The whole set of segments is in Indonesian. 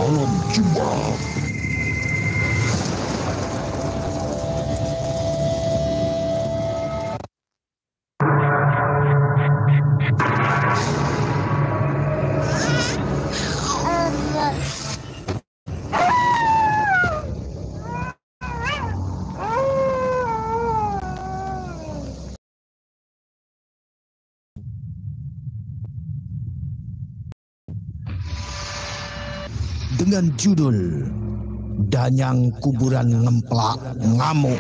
dalam jiwa. Dengan judul Danyang Kuburan Ngemplak Ngamuk.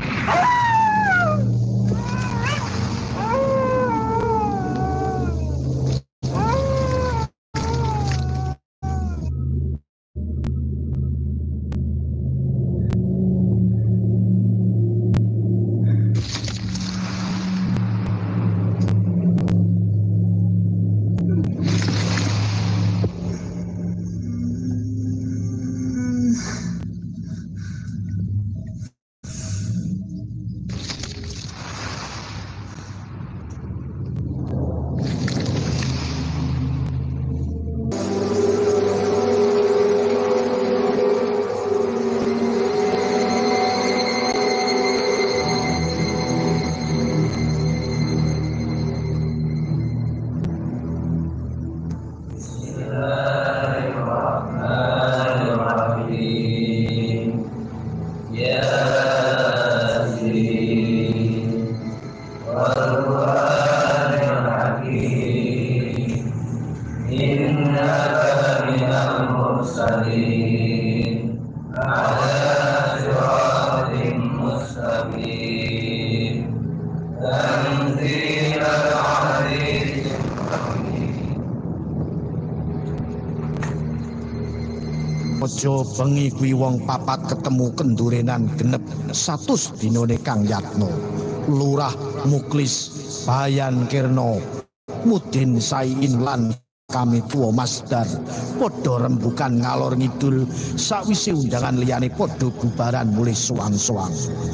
Ojo bengi kuwi wong papat ketemu kendurenan genep 100 dinane Kang Yatno, Lurah Muklis, Bayan Kirno, Mudin Saiin lan kami tuwa Masdar padha rembukan ngalor ngidul sawise undangan liyane padha bubaran mulih soang-soang.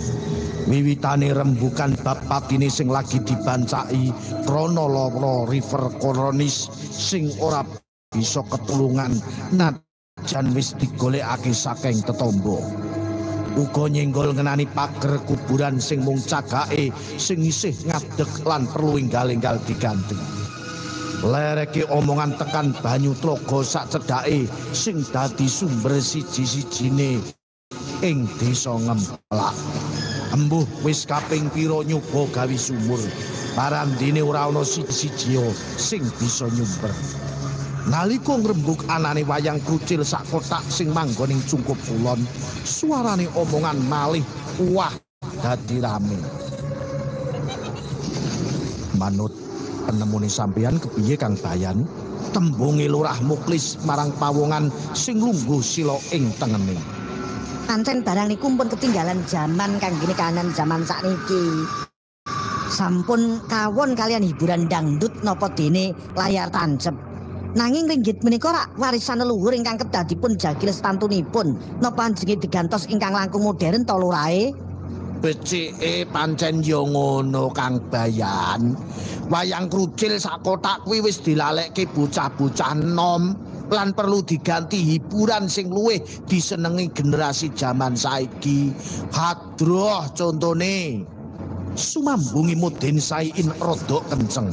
Wiwitane rembukan bab patine sing lagi dibancaki krana lara River Koronis sing ora bisa ketulungan jan wis digolekake saking tetombo. Uga nyenggol ngenani pager kuburan sing mung cagake sing isih ngadeg lan perlu enggal-enggal diganti. Lereke omongan tekan banyu tlaga sak cedhake sing dadi sumber siji-sijine ing desa Ngemplak. Embuh wis kaping pira nyoba gawe sumur, parandine ora ana siji-siji sing bisa nyumber. Nalika ngrembug anane wayang krucil sak kotak sing manggon ing cungkup kulon, suarane omongan malih wah dadi rame. Manut penemune sampeyan kepiye Kang Bayan? Tembunge Lurah Muklis marang pawongan sing lungguh sila ing tengene. Pancen barang niku pun ketinggalan zaman kanggene kahanan zaman sakniki. Sampun kawon kalian hiburan dangdut napa dene layar tancep. Nanging ringgit menika rak warisan leluhur ingkang kedah dipun jagi lestantunipun napa panjenengan digantos ingkang langkung modern to lurahe? Becike pancen yo ngono Kang Bayan. Wayang krucil sak kotak kuwi wis dilalekke bocah-bocah nom lan perlu diganti hiburan sing luwih disenengi generasi zaman saiki. Hadroh contone. Sumambungi Mudin Saiin rada kenceng.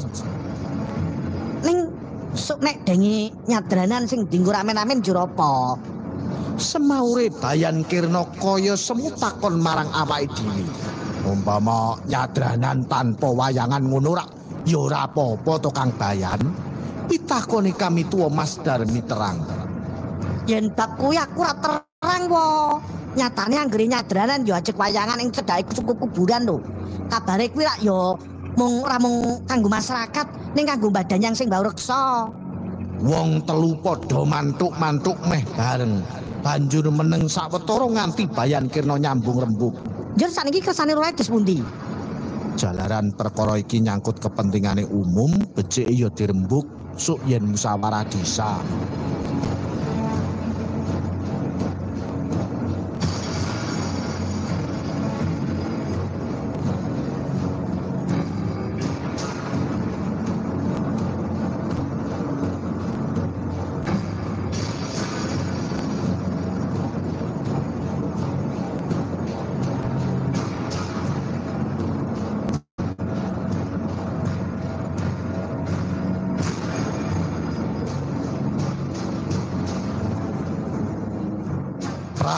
Sok nek dengi nyadranan sing dinggo ramen-ramen jur apa? Semaure Bayan Kirna kaya semu takon marang awake dhewe. Umpama nyadranan tanpa wayangan ngono rak ya ora apa-apa to Kang Bayan. Pitakoni kami tuwa Masdar miterang. Yen bab kuwi aku ora terang wae. Nyatane anggere nyadranan ya ajek wayangan ing cedhake kuburan lho. Kabare kuwi rak ya mung kanggo masyarakat ning kanggo badan yang sing mbau reksa. Wong telu padha mantuk-mantuk meh bareng. Banjur meneng sawetara nganti Bayan Kirna nyambung rembug. Njur sakniki kersane Roy des pundi? Jalaran perkara iki nyangkut kepentingane umum, becike ya dirembug sok yen musyawarah desa.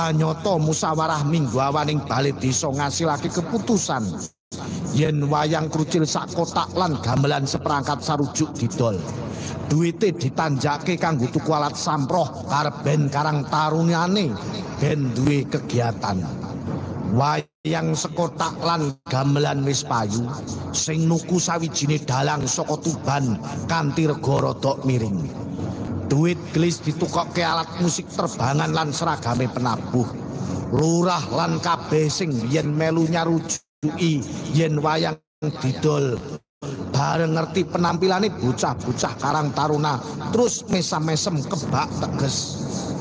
Pranyata musyawarah minggu awaning bali desa ngasilake keputusan yen wayang krucil sak kotak lan gamelan seperangkat sarujuk didol. Duwite ditanjake kanggo tuku alat samproh karep ben Karang Tarunane ben duwe kegiatan. Wayang sekotak lan gamelan wis payu, sing nuku sawijine dalang saka Tuban kanthi rega rada miring. Duit gelis ditukokke alat musik terbangan lan seragame penabuh. Lurah lan kabeh sing yen melu nyarujuki yen wayang didol bareng ngerti penampilane bocah-bocah Karang Taruna terus mesam-mesem kebak teges.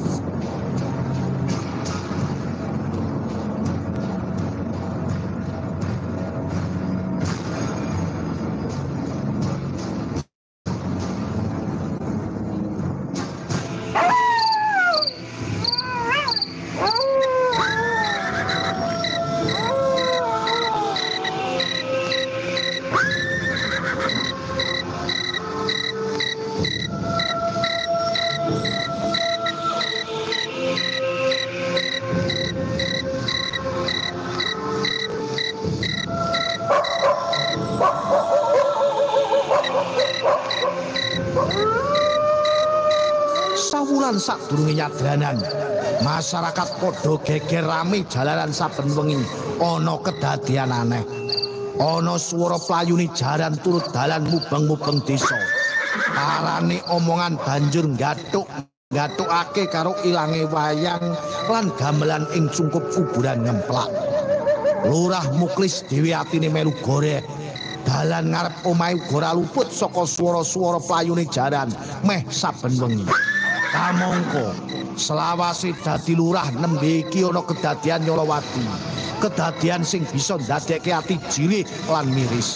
Sawulan sadurunge nyadranan, masyarakat padha geger rame jalanan saben wengi ana kedadian aneh. Ana swara playune jaran turut dalan mubeng-mubeng desa. Arane omongan banjur nggathukake karo ilange wayang lan gamelan ing cungkup kuburan ngemplak. Lurah Muklis dhewe atine melu goreh. Dalan ngarep omahe uga luput saka swara-swara playune jaran meh saben wengi. Kamangka selawase dadi lurah nembe iki ana kedadian Nyolowati. Kedadian sing bisa ndadekke ati jilih lan miris.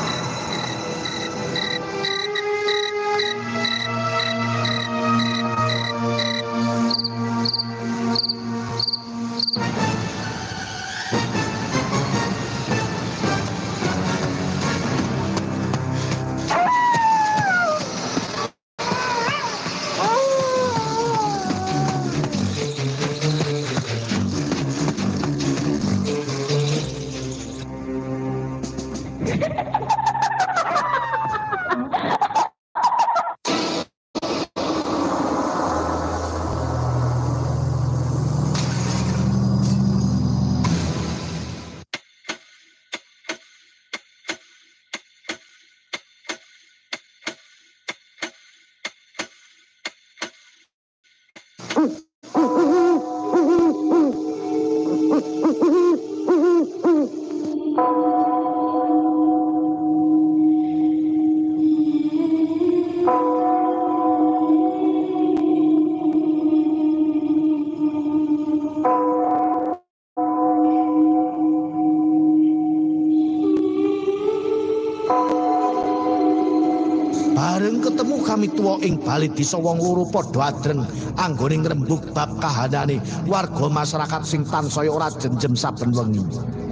Bareng ketemu kami tuwa ing bali desa wong loro padha adreng anggone ngrembug bab kahanane warga masyarakat sing tansaya ora jenjem saben wengi.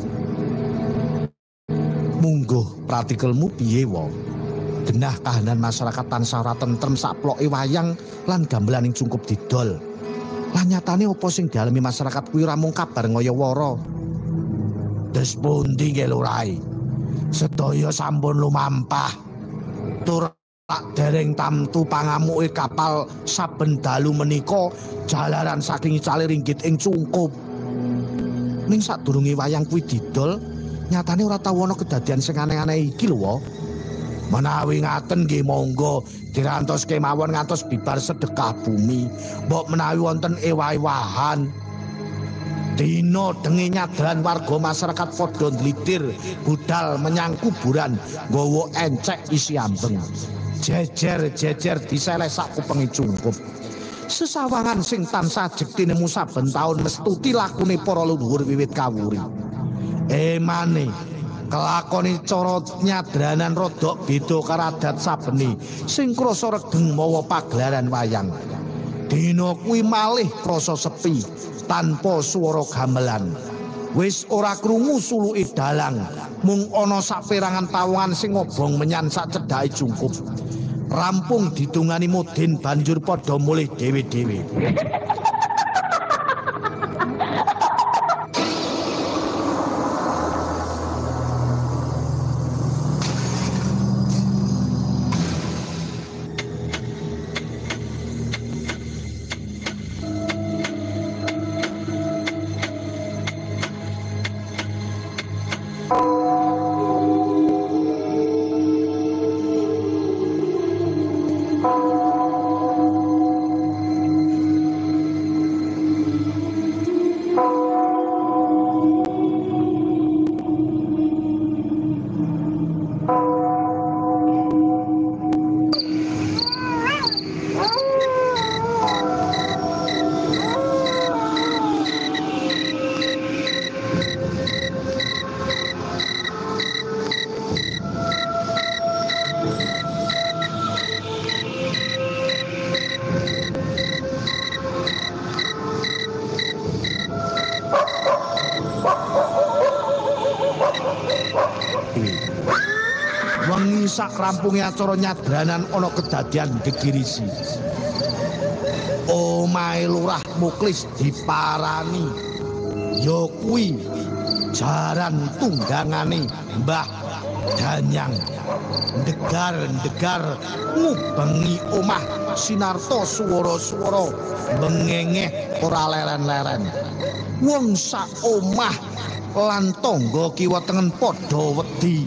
Mungguh pratikelmu piye wae? Genah kahanan masyarakat tansah ora tentrem saploke wayang lan gamelan ing cungkup didol. Lah nyatane apa sing dialami masyarakat kuwi ora mung kabar ngaya-wara. Des pundi nggih lurae? Sedaya sampun lumampah. Tur tak dereng tamtu pangamuke kapal saben dalu menika jalaran saking icale ringgit ing cungkup. Ning sadurunge wayang kuwi didol, nyatane ora tau ana kedadian sing aneh-aneh iki lho. Menawi ngaten nggih monggo dirantoske mawon ngantos bibar sedekah bumi. Mbok menawi wonten ewah-ewahan dina dengi nyadran warga masyarakat padha ndlitir budal menyang kuburan nggawa encek isi ambeng. Jejer-jejer diseleh sak kupenge cungkup. Sesawangan sing tansah jektinemu saben taun mestuti lakune para leluhur wiwit kawuri. Emane kelakone cara nyadranan rodok beda karo adat sabeni sing krasa regeng mawa pagelaran wayang. Dina kuwi malih krasa sepi tanpa swara gamelan. Wis ora krungu suluke dalang, mung ana saperangan pawongan sing ngobong menyan sak cedhake cungkup. Rampung didungani mudin banjur padha mulih dhewe-dhewe. sak rampunge acara nyadranan ana kedadian gegirisi. Omahe Lurah Muklis diparani. Ya kuwi jaran tunggangane Mbah Danyang. Ndegar-ndegar ngubengi omah sinarta swara-swara bengengeh ora leren-leren. Wong sak omah lan tangga kiwa tengen padha wedi.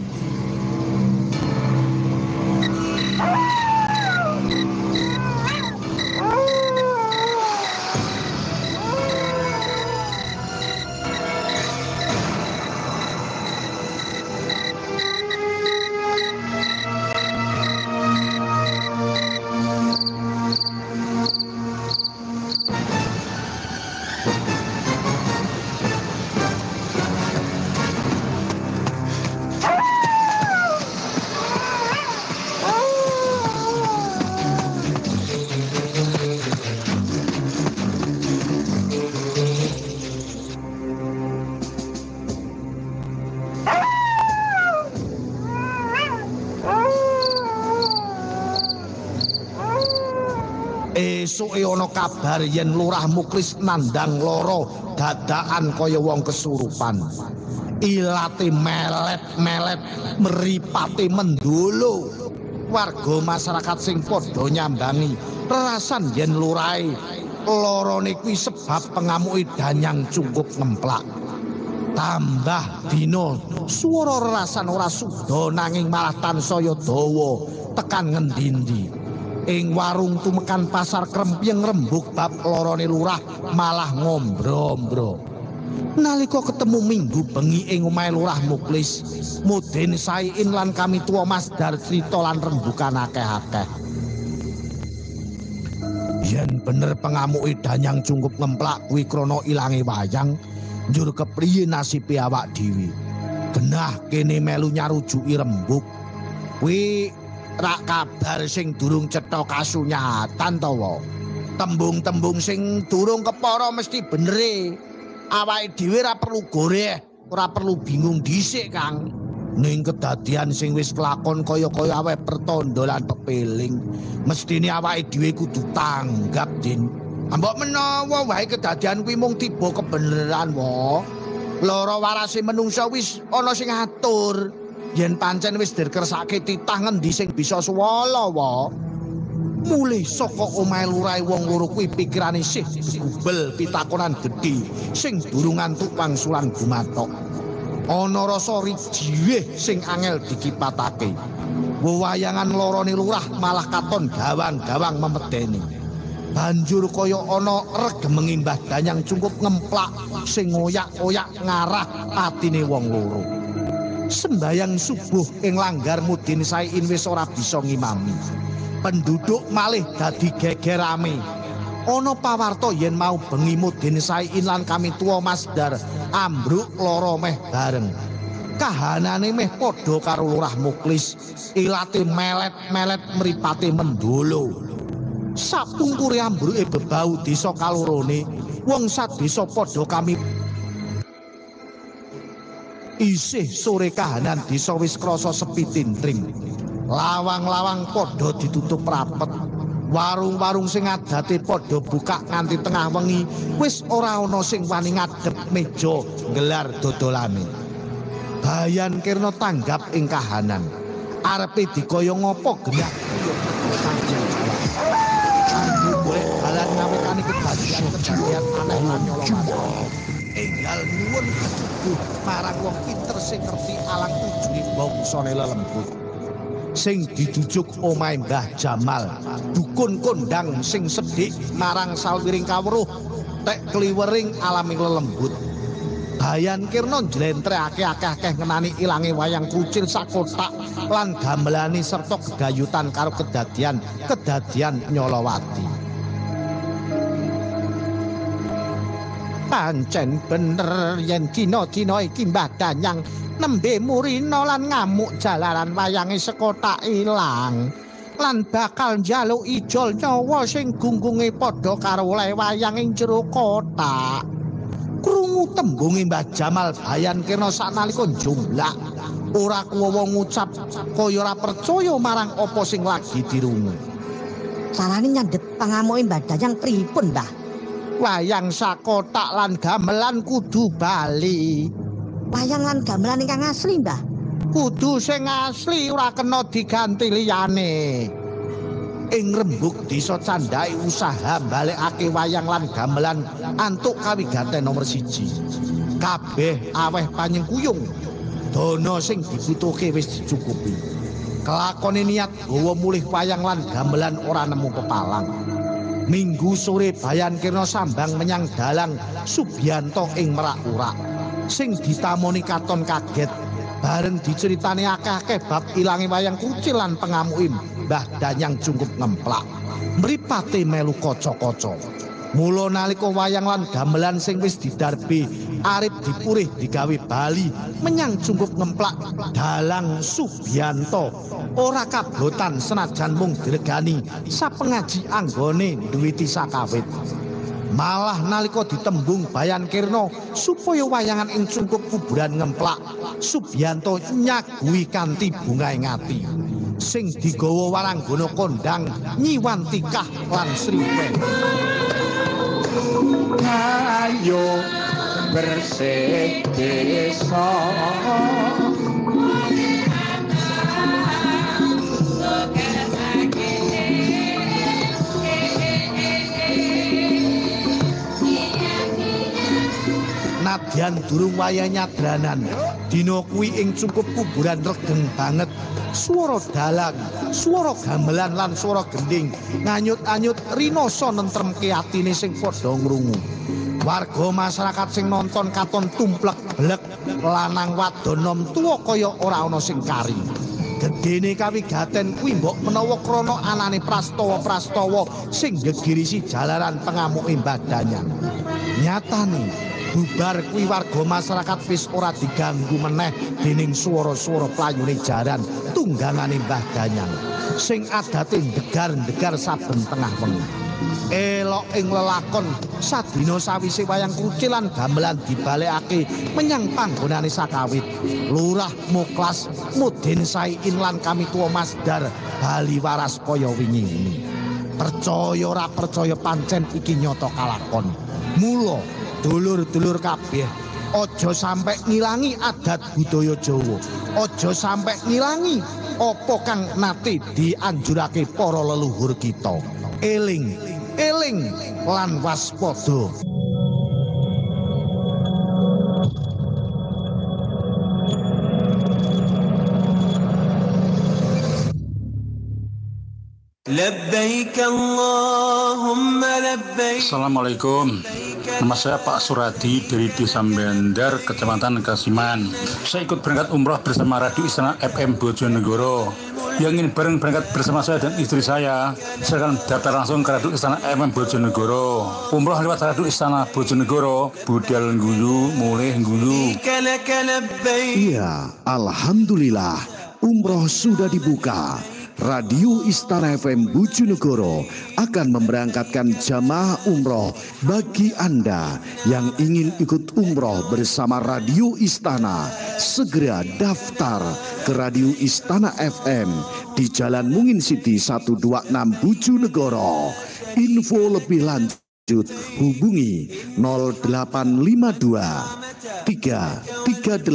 Esuke ana kabar yen Lurah Muklis nandang lara dadakan kaya wong kesurupan. Ilate melet-melet, mripate mendolo. Warga masyarakat sing padha nyambangi rerasan yen lurahe larane kuwi sebab pengamuke Danyang Cungkup ngemplak. Tambah dina swara rerasan ora suda nanging malah tansaya dawa tekan ngendi-endi. Ing warung tumekan pasar krempyeng rembug bab larane lurah malah ngombro-ombro. Nalika ketemu minggu bengi ing omahe Lurah Muklis, Mudin Saiin lan kami tuwa Masdar crita lan rembugan akeh-akeh. Yen bener pengamuke Danyang Cungkup ngemplak kuwi krana ilange wayang, njur kepriye nasibe awak dhewe. Genah kene melu nyarujuki rembug. Kuwi rak kabar sing durung cetha kasunyatan to wa. Tembung-tembung sing durung kepara mesti benere. Awake dhewe ora perlu goreh, ora perlu bingung dhisik, Kang. Ning kedadian sing wis kelakon kaya-kaya aweh pertanda lan pepeling, mestine awake dhewe kudu tanggap, Din. Mbok menawa wae kedadian kuwi mung tiba kebeneran wa. Lara warase menungsa wis ana sing ngatur. Yen pancen wis dikersake titah ngendi sing bisa suwala wa. Mulih saka omahe lurahe wong loro kuwi pikirane sih gubel pitakonan gedhe sing durung antuk wangsulan gumathok. Ana rasa rijiweh sing angel dikipatake. Wewayangan larane lurah malah katon gawang-gawang memedeni. Banjur kaya ana regemenge Mbah Danyang Cungkup ngemplak sing ngoyak-oyak ngarah atine wong loro. Sembayang subuh ing langgar Mudin Saiin wis ora bisa ngimami. Penduduk malih dadi geger rame. Ana pawarta yen mau bengi Mudin Saiin lan kami tuwa Masdar ambruk lara meh bareng. Kahanane meh padha karo Lurah Muklis, ilate melet-melet mripate mendolo. Sapungkure ambruke bebau desa kalorone, wong sadesa padha kami. Isih sore kahanan desa wis krasa sepi tintring. Lawang-lawang padha ditutup rapet. Warung-warung sing adate padha buka nganti tengah wengi, wis ora ana sing wani ngadhep meja nggelar dodolane. Bayan Kirna tanggap ing kahanan. Arepe dikaya ngapa genah kanggo golek dalan ngawekani kedadian aneh lan nyolong. Enggal nuwun ketubuh marang wong pinter sing ngerti alang ujune bangsane lelembut. Sing didujuk omahe Mbah Jamal, dukun kondang sing sedhik marang sawiring kawruh tek kliwering alami lelembut. Bayan Kirna njlentrehake akeh-akeh ngenani ilange wayang kucil sakotak lan gamelane serta gegayutan karo kedadian Nyolowati. Pancen bener yen dina-dina iki Mbah Danyang nembe murina lan ngamuk jalaran wayange sekotak ilang lan bakal njaluk ijol nyawa sing gunggunge padha karo oleh wayang ing jero kotak. Krungu tembunge Mbah Jamal Bayan Kirna sanalika njumlak ora kuwowo ngucap kaya ora percaya marang apa sing lagi dirungu. Carane nyandhet pangamuke Mbah Danyang pripun, Mbah? Wayang sakotak lan gamelan kudu bali. Wayang lan gamelan ingkang asli, Mbah. Kudu sing asli, ora kena diganti liyane. Ing rembug desa candhake usaha balekake wayang lan gamelan antuk kawigaten nomor 1. Kabeh aweh panyengkuyung. Dana sing dibutuhke wis dicukupi. Kelakone niat gawa mulih wayang lan gamelan ora nemu pepalang. Minggu sore Bayan Kirna sambang menyang dalang Subianto ing Merak-urak. Sing ditamoni katon kaget bareng diceritani akeh-akeh bab ilange wayang kucil lan pengamuke Mbah Danyang Jungkup ngemplak. Mripate melu kaca-kaca. Mula nalika wayang lan gamelan sing wis didarbe arep dipurih digawe bali menyang Jungkup ngemplak dalang Subianto ora kabotan senajan mung diregani sapengaji anggone duwiti sakawit. Malah nalika ditembung Bayan Kirna supaya wayangan ing Jungkup kuburan ngemplak, Subianto nyaguhi kanthi bungae ngati. Sing digawa waranggana kondang Nyiwantikah lan Sriwen. Ayo bersih desa Nadyan durung wayah nyadranan, dina kuwi ing Jungkup kuburan regeng banget. Swara dalang, swara gamelan lan swara gending nganyut-anyut rinoso nentremke atine sing padha ngrungu. Warga masyarakat sing nonton katon tumplek blek, lanang wadon nom tuwa kaya ora ana sing kari. Gedene kawigaten kuwi mbok menawa krana anane prastawa-prastawa sing gegirisi jalaran pengamuke Mbah Danyang. Nyatane bubar kuwi warga masyarakat wis ora diganggu meneh dening swara-swara playune jaran tunggangane Mbah Danyang sing adate ndegar-ndegar saben tengah wengi. Elok ing lelakon sadina sawise wayang kucil lan gamelan dibalekake menyang panggonane sakawit, Lurah Muklas Mudin Saiin lan kami tuwa Masdar bali waras kaya wingi. Percaya ora percaya pancen iki nyata kalakon. Mula dulur-dulur kabeh aja sampe ngilangi adat budaya Jawa. Aja sampe ngilangi apa kang nate dianjurake para leluhur kita. Eling, eling lan waspada. Labbaik Allahumma labbaik. Assalamualaikum. Nama saya Pak Suradi dari Desa Bandar, Kecamatan Kasiman. Saya ikut berangkat umroh bersama Radio Istana FM Bojonegoro. Yang ingin bareng berangkat bersama saya dan istri saya, silakan daftar langsung ke Radio Istana FM Bojonegoro. Umroh lewat Radio Istana Bojonegoro, budal ngguyu, mulih ngguyu. Iya, alhamdulillah, umroh sudah dibuka. Radio Istana FM Bojonegoro akan memberangkatkan jamaah umroh bagi Anda yang ingin ikut umroh bersama Radio Istana. Segera daftar ke Radio Istana FM di Jalan Mungin City 126 Bojonegoro. Info lebih lanjut hubungi 0852 338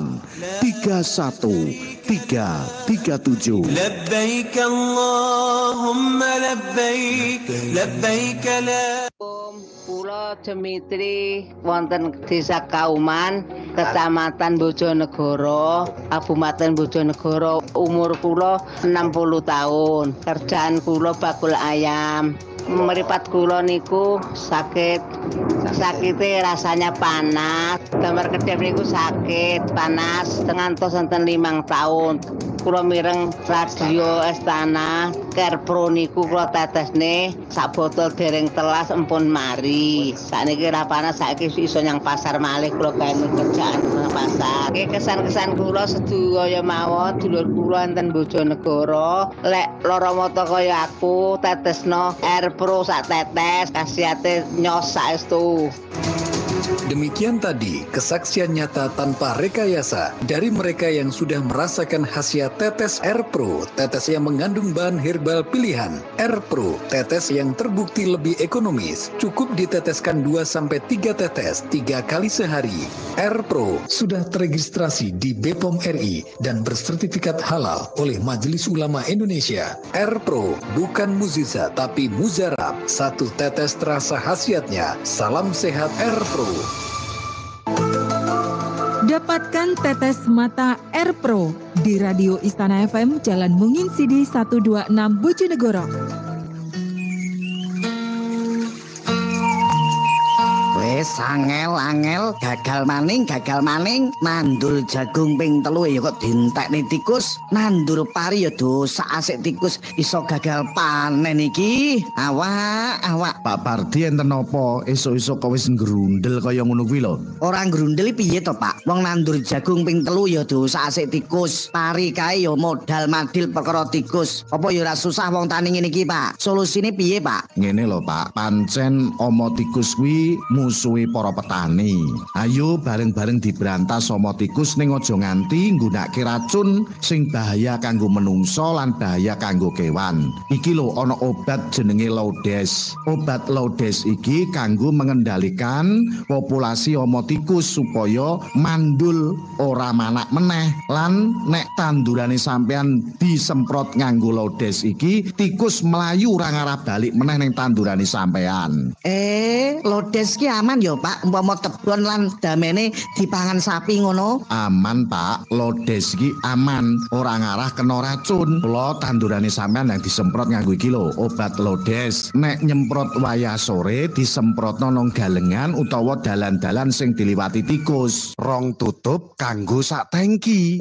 31337. Labbaik Allahumma labbaik, labbaik la. Kula Demitri wonten Desa Kauman, Kecamatan Bojonegoro, Kabupaten Bojonegoro. Umur kula 60 tahun. Kerjaan kula bakul ayam. Meripat kula niku sakit. Sakite rasanya panas. Gambar kedep niku sakit, panas ngantos enten 5 tahun. Kula mireng Radio Istana Care Pro niku kula tetesne sak botol dereng telas empun mari. Sakniki ra panas, saiki iso nyang pasar malih kula gawe kerjaan nang pasar. Iki kesan-kesan kula sedaya mawon dulur kula enten Bojonegoro, lek lara mata kaya aku tetesno Air Pro sak tetes, khasiate nyos saestu. Demikian tadi kesaksian nyata tanpa rekayasa dari mereka yang sudah merasakan khasiat tetes Air Pro, tetes yang mengandung bahan herbal pilihan. Air Pro, tetes yang terbukti lebih ekonomis. Cukup diteteskan 2-3 tetes 3 kali sehari. Air Pro sudah teregistrasi di BPOM RI dan bersertifikat halal oleh Majelis Ulama Indonesia. Air Pro bukan mukjizat tapi mujarab. 1 tetes terasa khasiatnya. Salam sehat Air Pro. Dapatkan tetes mata Air Pro di Radio Istana FM Jalan Mungin Sidi 126 Bojonegoro. Wes angel gagal maning nandur jagung ping 3 ya kok dientekne tikus, nandur pari ya dosa asik tikus iso gagal panen iki. Awak Pak Pardi enten napa esuk-esuk kok wis ngrundel kaya ngono kuwi lho. ora ngrundel piye to Pak, wong nandur jagung ping 3 ya dosa asik tikus, pari kae ya modal madil perkara tikus. Apa ya ora susah wong tani ngene iki Pak, solusine piye Pak? Ngene lho Pak, pancen omo tikus kuwi musuhi para petani. Ayo bareng-bareng diberantas omo tikus ning aja nganti nggunakake racun sing bahaya kanggo menungso lan bahaya kanggo kewan. Iki lho ana obat jenenge Lodes. Obat Lodes iki kanggo mengendalikan populasi omo tikus supaya mandul ora manak meneh lan nek tandurane sampean disemprot nganggo Lodes iki tikus melayu ora ngarah balik meneh ning tandurane sampean. Lodes ki aman ya Pak, umpama tebon lan damene dipangan sapi ngono? Aman Pak, Lodes iki aman, ora ngarah kena racun. Kula tandurane sampean yang disemprot nganggo iki lho, obat Lodes. Nek nyemprot wayah sore disemprotno nang galengan utawa dalan-dalan sing diliwati tikus. Rong tutup kanggo sak tangki.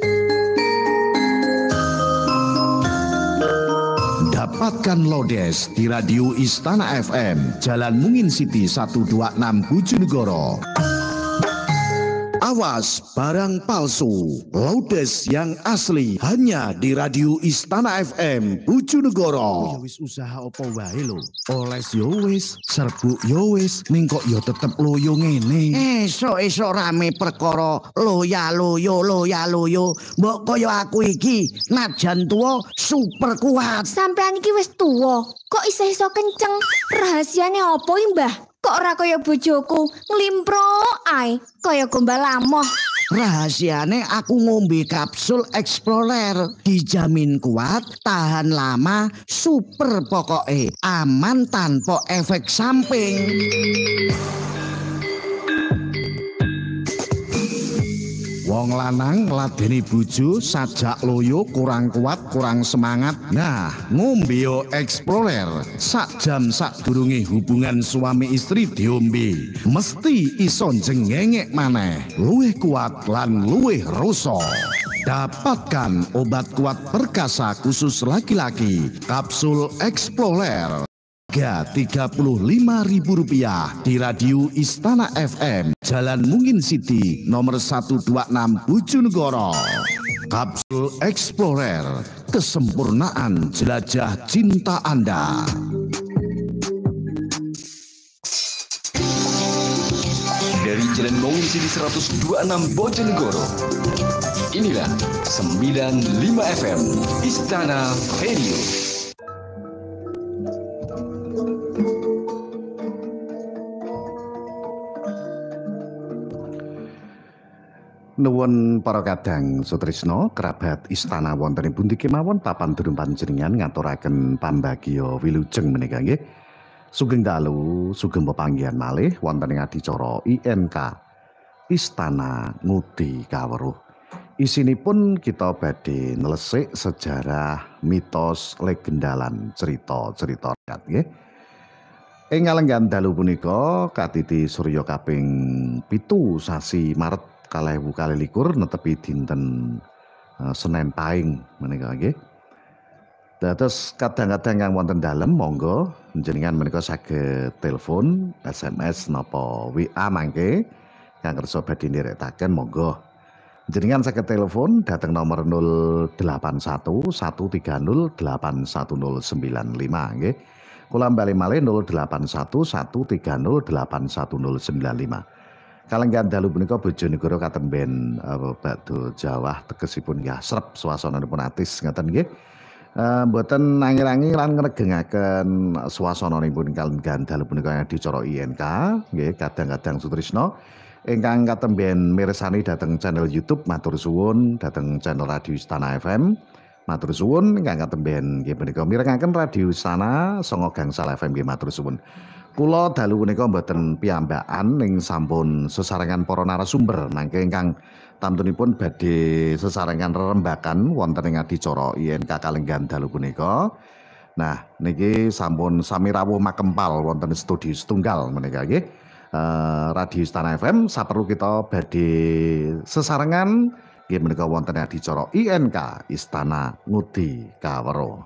Dapatkan Lodes di Radio Istana FM, Jalan Mungin Siti 126 Bojonegoro. Awas barang palsu, Lodes yang asli hanya di Radio Istana FM Bojonegoro. Wis usaha apa wae lho. Oles yo wis, serbuk yo wis, ning kok yo tetep loyo ngene. Esuk-esuk rame perkara loya-loyo. Mbok kaya aku iki najan tuwa super kuat. Sampean iki wis tuwa, kok isih iso kenceng? Rahasiane apa iki, Mbah? Kok ora kaya bojoku nglimprok ae, kaya gombal amoh. Rahasiane aku ngombe kapsul Explorer, dijamin kuat, tahan lama, super pokoke, aman tanpa efek samping. Wong lanang ngladeni bojo sajak loyo kurang kuat, kurang semangat. Nah, ngombe yo Explorer. Sak jam sadurunge hubungan suami istri diombe, mesti iso jengengek maneh, luwih kuat lan luwih rasa. Dapatkan obat kuat perkasa khusus laki-laki, kapsul Explorer. Rp35.000 di Radio Istana FM, Jalan Mungin Siti, nomor 126 Bojonegoro. Kapsul Explorer, kesempurnaan jelajah cinta Anda. Dari Jalan Mungin Siti 126 Bojonegoro, inilah 95 FM Istana Radio. Nuwun para kadang sutrisno kerabat istana wonten ing pundi kemawon papan durung panjenengan ngaturaken pambagya wilujeng menika nggih. Sugeng dalu, sugeng pepanggihan malih wonten ing adicara INK Istana Ngudi Kaweruh. Isinipun kita badhe nelesik sejarah, mitos, legendalan, cerita-cerita rakyat nggih. Ing kalenggan dalu punika katiti surya kaping 7 sasi Maret 2021 netepi dinten Senin Pahing menika nggih. Dados kadang-kadang kang wonten dalem monggo njenengan menika saged telepon, SMS napa WA mangke kang kersa badhe nderekaken monggo. Njenengan saged telepon dhateng nomor 081 130 81095 nggih. Kula bali malih 081 130 81095. Kalenggan dalu punika Bojonegoro katemben bakdo Jawa tegesipun nggih srep swasananipun atis ngaten nggih. Mboten angel-angel lan ngregengaken swasananipun kalenggan dalu punika dicara INK nggih kadang-kadang Sutrisno ingkang katemben mirsani dhateng channel YouTube matur suwun dhateng channel Radio Istana FM. Matur suwun ingkang katemben nggih menika mirengaken Radio Istana songo gangsal FM nggih matur suwun. Kula dalu punika mboten piyambakan ing sampun sesarengan para narasumber mangke ingkang tamtunipun badhe sesarengan rerembakan wonten ing adicara INK kalenggan dalu punika. Nah niki sampun sami rawuh makempal wonten studio setunggal menika nggih. Radio Istana FM saperlu kita badhe sesarengan nggih menika wonten adicara INK Istana Ngudi Kawero.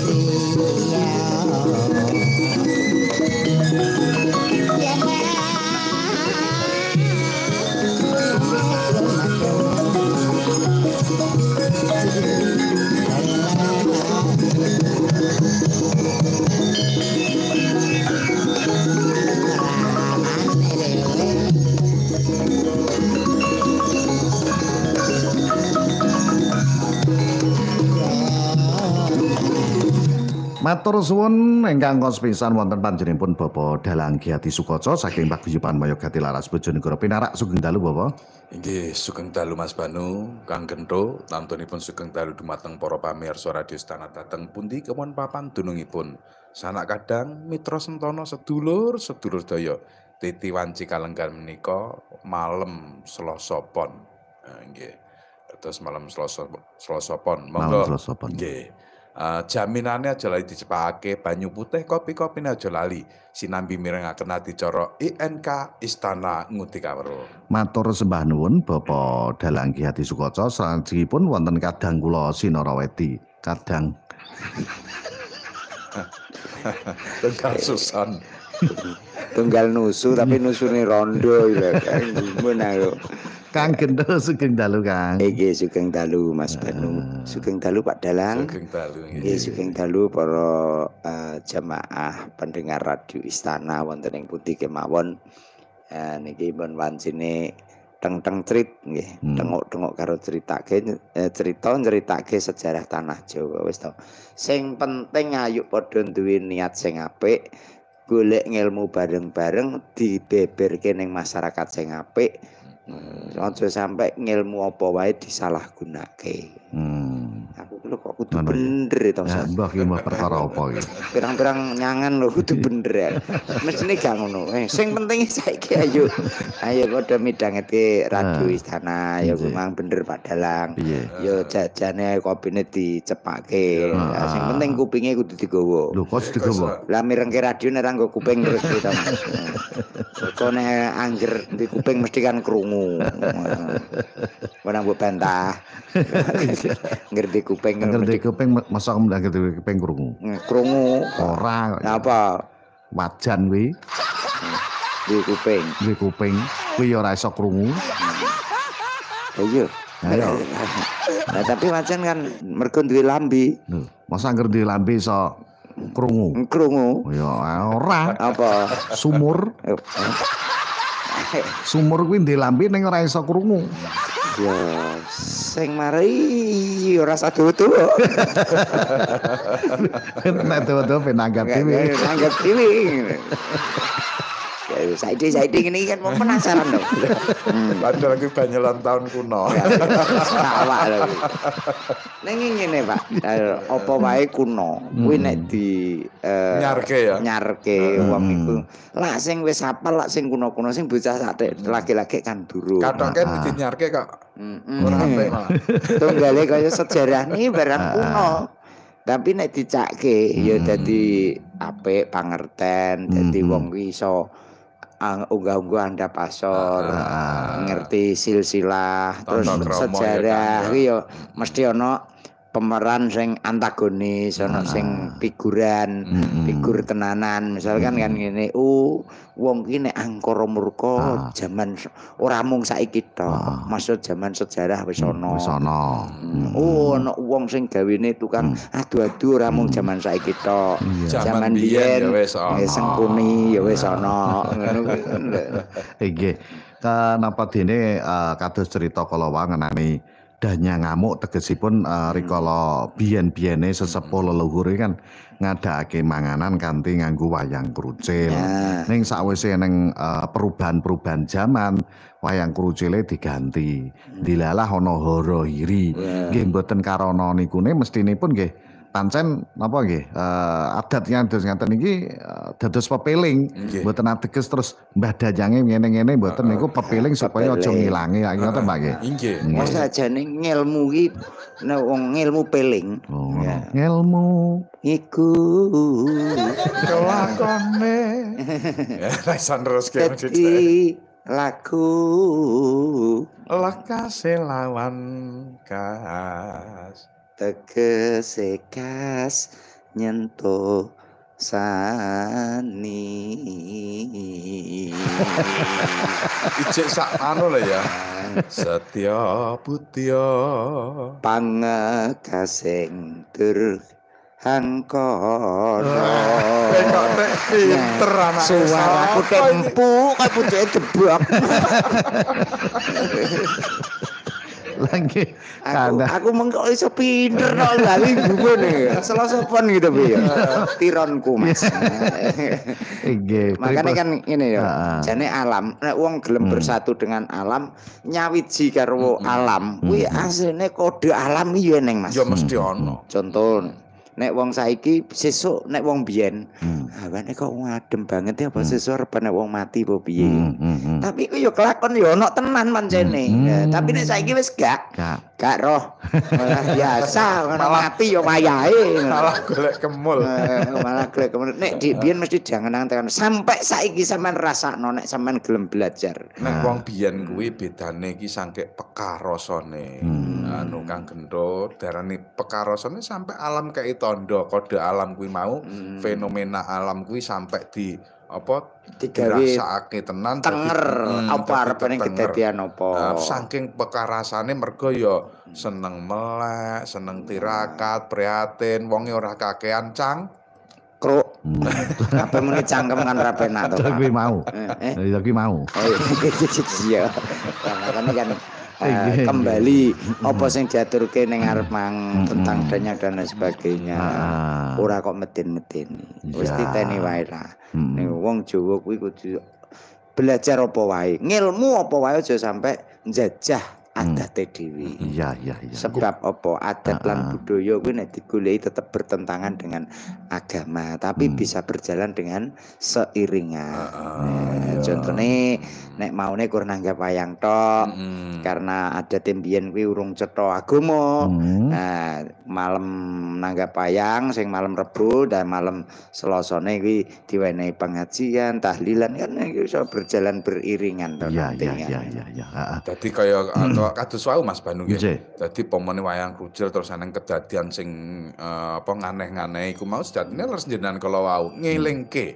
Matur suwun ingkang konspisan wonten panjenenganipun Bapak Dalang Gyati Sukoco saking Paguyuban Mayogati Laras Bojonegoro pinarak sugeng dalu Bapak. Inggih sugeng dalu Mas Banu, Kang Gento, tamtunipun sugeng dalu dumateng para pamirsa Radio Istana dhateng pundi kemawon papan dunungipun. Sanak kadang mitra sentana sedulur daya titi wanci kalenggan menika malem Selasa Pon. Nggih. Terus malem Selasa Pon. Monggo. Nggih. Jaminannya aja lali dicepakake banyu putih kopi-kopine aja lali sinambi mirengaken adicara INK Istana Ngudi Kawero. Matur sembah nuwun Bapak Dalang Gyati Sukoco salajengipun wonten kadang kula Sinaraweti kadang tunggal suson tunggal nusu tapi nusune rondo lho gumun ayo. Kang Gento sugeng dalu Kang. Nggih sugeng dalu Mas Banu. Sugeng dalu Pak Dalang. Sugeng dalu. Nggih sugeng dalu para jamaah pendengar Radio Istana wonten ing pundi kemawon. Niki pun wancine teng-teng crit nggih. Tengok-tengok karo ceritake sejarah tanah Jawa wis to. Sing penting ayo padha duwe niat sing apik, golek ngelmu bareng-bareng dibeberke ning masyarakat sing apik. Aja sampai ngilmu apa wae disalahgunake. Aku kok kudu bener to. Mbah ki mbah perkara apa iki? Pirang-pirang nyangan lho kudu bener. Mesine gak ngono. Sing penting saiki ayo padha midhangetke Radio Istana ya memang bener Pak Dalang. Ya jajane kopine dicepake. Sing penting kupinge kudu digowo. Lho kok digowo? Lah mirengke radio nek nggo kuping terus to. Kok nek angger di kuping mesti kan krungu. Ora mbok bantah. Ngerti kuping masa ngerti kuping krungu. Krungu ora. Apa? Wajan kuwi. Di kuping. Di kuping kuwi ora iso krungu. Ayo. Ayo. Nah, tapi wajan kan mergo duwe lambe. Lho, masa ngerti duwe lambe iso krungu. Krungu. Ya ora. Apa? Sumur. Sumur kuwi ndek lambe ning ora iso krungu. Ya, sing mari ora sadu-sadu. Nek tuwa-tuwa penanggap dhewe. Nanggap dhewe. Ya saiki ngene kan penasaran dong. Padahal iki banyelan tahun kuno. Awak lho. Ning ngene Pak, apa wae kuno. Kuwi nek di nyarke ya. Nyarke wong iku. Lah sing wis hafal lak sing kuno-kuno sing bocah sak laki-laki kan durung. Katoke dinyarke kok. Ora apik malah. Tunggale kaya sejarah nih barang kuno. Tapi nek dicake ya dadi apik pangerten, dadi wong ki iso unggah-unggah anda pasor, ngerti silsilah, terus sejarah ki ya mesti ana pemeran sing antagonis, ana sing figuran, figur tenanan. Misalkan kan ngene, wong ki nek angkara murka jaman ora mung saiki tok. Maksud jaman sejarah wis ana. Wis ana. Ana wong sing gawene tukang adu-adu ora mung jaman saiki tok. Jaman biyen ya wis ana. Sengkuni ya wis ana. Ngono Nggih. kenapa dene kados cerita kala ngenani danya ngamuk tegesipun rikala biyen-biyene sesepuh leluhure kan ngadakake manganan kanthi nganggo wayang krucil. Ning sakwise ning perubahan-perubahan zaman wayang krucile diganti. Dilalah ana hara-hiri. Nggih mboten karana nikune mestinipun nggih pancen napa nggih adatnya dados ngaten iki dados pepeling mboten ateges terus Mbah Dayange ngene-ngene mboten niku pepeling supaya aja ngilangi ngoten Pak nggih. Nggih. Mas sajane ngelmu iki nek wong ngelmu peling. Ngelmu iku kelakone. Ya rasa terus dadi laku lakase lawan kas tegese kas nyentuh sani ijek sak anu lho ya Setya Putya pangekasing Durhangkara pinter anak suaraku empuk kaya pucuk jebak lagi aku mengko iso pinter kok lali ngene selosopon gitu piye tironku Mas nggih makane kan ngene ya jane alam nek wong gelem bersatu dengan alam nyawiji karo alam kuwi asline kode alam iki neng Mas ya mesti ono contoh nek wong saiki sesuk nek wong biyen awane kok ngadem banget ya apa sesuk arep nek wong mati apa piye tapi ku yo kelakon yo ono tenan pancene tapi nek saiki wis gak roh biasa malah mati yo wayahe malah golek kemul nek biyen mesti jangan tekan sampai saiki sampean rasakno nek sampean gelem belajar nek wong biyen kuwi bedane iki sangke pekarosane anu Kang Gendho darani pekarosane sampai alam kayak tondo kode alam kuwi mau fenomena alam kuwi sampai di apa dirasakake tenan tenger apa arepane kedadian apa saking pekarasane mergo ya seneng melek seneng tirakat prihatin wonge ora kakean cang kruk apa muni cangkem kan ra penak to kuwi mau kuwi mau iya kan kembali apa sing diaturke ning arep mang tentang danyak dan lain sebagainya ora kok medin-medeni wis titeni wae lah ning wong Jawa kuwi kudu belajar apa wae ngilmu apa wae aja sampai njajah adat dhewe. Iya. Sebab apa adat lan budaya kuwi nek digoleki tetap bertentangan dengan agama, tapi bisa berjalan dengan seiringan. Contohnya nek maune kur nanggap wayang tok karena adat mbiyen kuwi urung cetha agama. Nah, malam nanggap wayang sing malam Rebo dan malam Selasane kuwi diwenehi pengajian, tahlilan kan iki iso berjalan beriringan to. Iya. Dadi kaya kados wau Mas Banu nggih. Dadi pomone wayang krucil terus ana kedadian sing apa nganeh-nganeh iku mau sejatine leres jenengan kala wau ngelingke.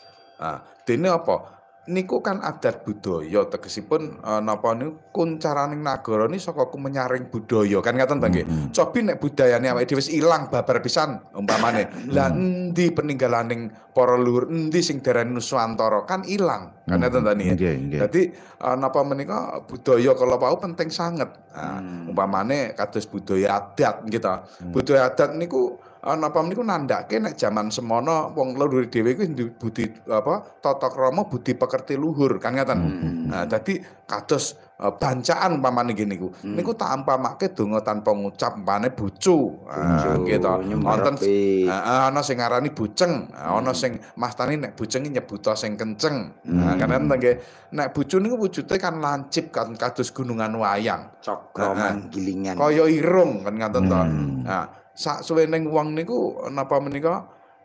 Dene apa? Niku kan adat budaya tegesipun napa niku kuncaraning nagara ni saka kumenyaring budaya kan ngaten ta nggih. Cobi nek budayane awake dhewe wis ilang babar pisan umpamane. Lah endi peninggalane para leluhur endi sing darani Nuswantara kan ilang. Kan ngaten ta nggih. Dadi napa menika budaya kala wau penting sanget. Umpamane kados budaya adat nggih ta. Budaya adat niku napa niku nandhake nek jaman semono wong leluhur dhewe kuwi budi apa tata krama budi pekerti luhur kan ngaten. Nah dadi kados bancaan umpamane ngene niku. Niku tak ampamake donga tanpa ngucap umpamane bucu. Gitu. Wonten ana sing ngarani buceng, ana sing mastani nek buceng nyebuta sing kenceng. Kan ngaten nggih. Nek bucu niku wujude kan lancip kan kados gunungan wayang, cakra manggilingan. Kaya irung kan ngaten to. Nah sak suwening wong niku napa menika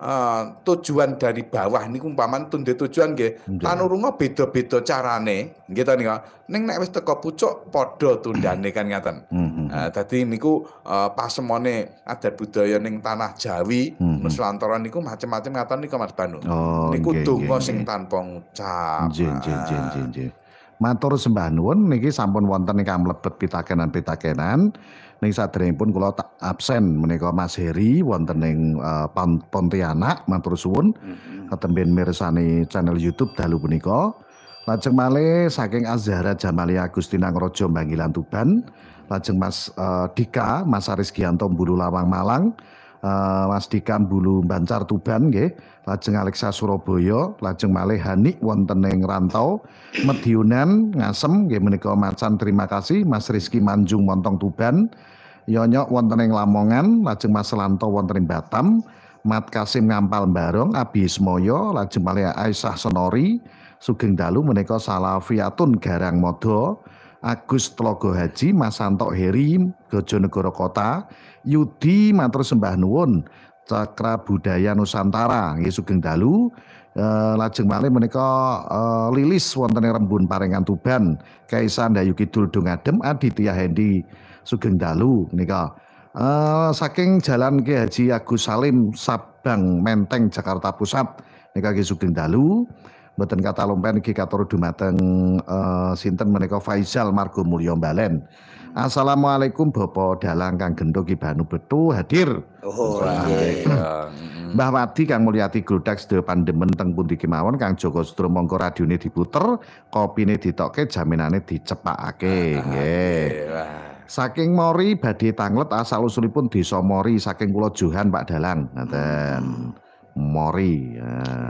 tujuan dari bawah niku umpamane tunde tujuan nggih tanurunga beda-beda carane nggih ta nika ning nek wis teko pucuk padha tundane kan ngaten. Dadi niku pasemone adat budaya ning tanah Jawi Nuswantara niku macem-macem ngaten niku Mas Banu. Niku donga sing tanpa ngucap. Nggih. Matur sembah nuwun niki sampun wonten ingkang mlebet pitakenan-pitakenan. Ning sadèrèngipun kula tak absen menika Mas Heri wonten ing Pontianak matur suwun ketemben mirsani channel YouTube dalu punika. Lajeng malih saking Azhara Jamalia Agustina Ngrojo Banggilan Tuban, lajeng Mas Dika, Mas Arisgianto Bulu Lawang Malang, Mas Dika Bulu Bancar Tuban nggih, lajeng Alexa Surabaya, lajeng malih Hanik wonten ing Rantau, Mediunan Ngasem nggih menika macan terima kasih, Mas Rizky Manjung Montong Tuban, Yonyok wonten ing Lamongan, lajeng Mas Selanto wonten ing Batam, Mat Kasim Ngampal Barong, Abi Ismoyo, lajeng malih Aisyah Sonori, Sugeng Dalu menika Salafiyatun Garang Modo, Agus Tlogo Haji, Mas Santo Heri, Bojonegoro Kota, Yudi matur sembah nuwun, Cakra Budaya Nusantara, nggih Sugeng Dalu, lajeng malih menika Lilis wonten ing Rembun Parengan Tuban, Kaisa Ndayu Kidul Dungadem, Aditya Hendi Sugeng Dalu menika. Saking Jalan Ki Haji Agus Salim Sabang Menteng Jakarta Pusat nika nggih Sugeng Dalu. Mboten kata lumpen iki katur dumateng sinten menika Faizal Margo Mulyo Balen. Assalamualaikum Bapak Dalang Kang Gento Ki Banu Betu hadir. Oh iya. Mbah Wadi Kang Mulyati Glodak sedaya pandemen teng pundi kemawon Kang Joko Sutro mongko radione diputer, kopine ditokke, jaminane dicepakake nggih. Saking Mori badhe tanglet asal usulipun Desa Mori saking Pulau Johan Pak Dalang. Ngaten. Mori.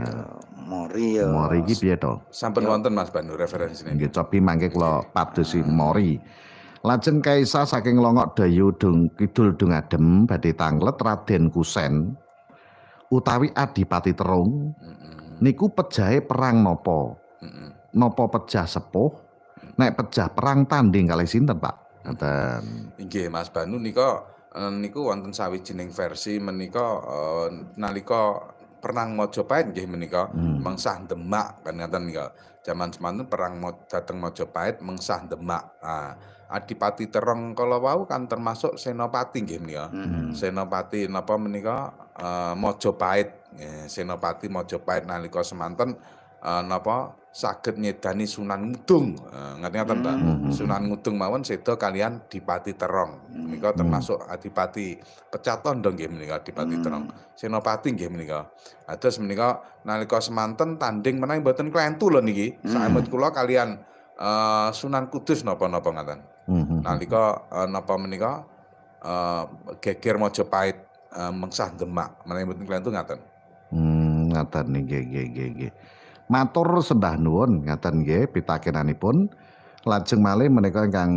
Mori ya. Mori iki piye to? Sampun wonten Mas Banu referensine. Nggih cobi mangke kula padosi Mori. Lajeng Kaisa saking Longok Dayu Kidul Dungadem badhe tanglet Raden Kusen utawi Adipati Terung. Niku pejahe perang napa? Napa pejah sepuh? Nek pejah perang tanding kalih sinten, Pak? Ngoten. Nggih Mas Banu niku wonten sawijining versi menika nalika perang Majapahit nggih menika mengsah Demak kan ngaten nika. Jaman semanten perang dhateng Majapahit mengsah Demak. Adipati Terong kala wau kan termasuk senopati nggih menika. Senopati napa menika Majapahit. Senopati Majapahit nalika semanten napa saged nyedani Sunan Ngudung. Ngaten ta. Sunan Ngudung mawon seda kalian Dipati Terong. Menika termasuk Adipati Pecatondo nggih menika Adipati Terong. Senopati nggih menika. Ados menika nalika semanten tanding menawi mboten klentu lho niki. Saemut kula kalian Sunan Kudus napa-napa ngaten. Nalika napa menika geger Majapahit mengsah Demak menawi mboten klentu ngaten. Ngaten nggih. Matur sembah nuwun ngaten nggih pitakenanipun. Lajeng malih menika ingkang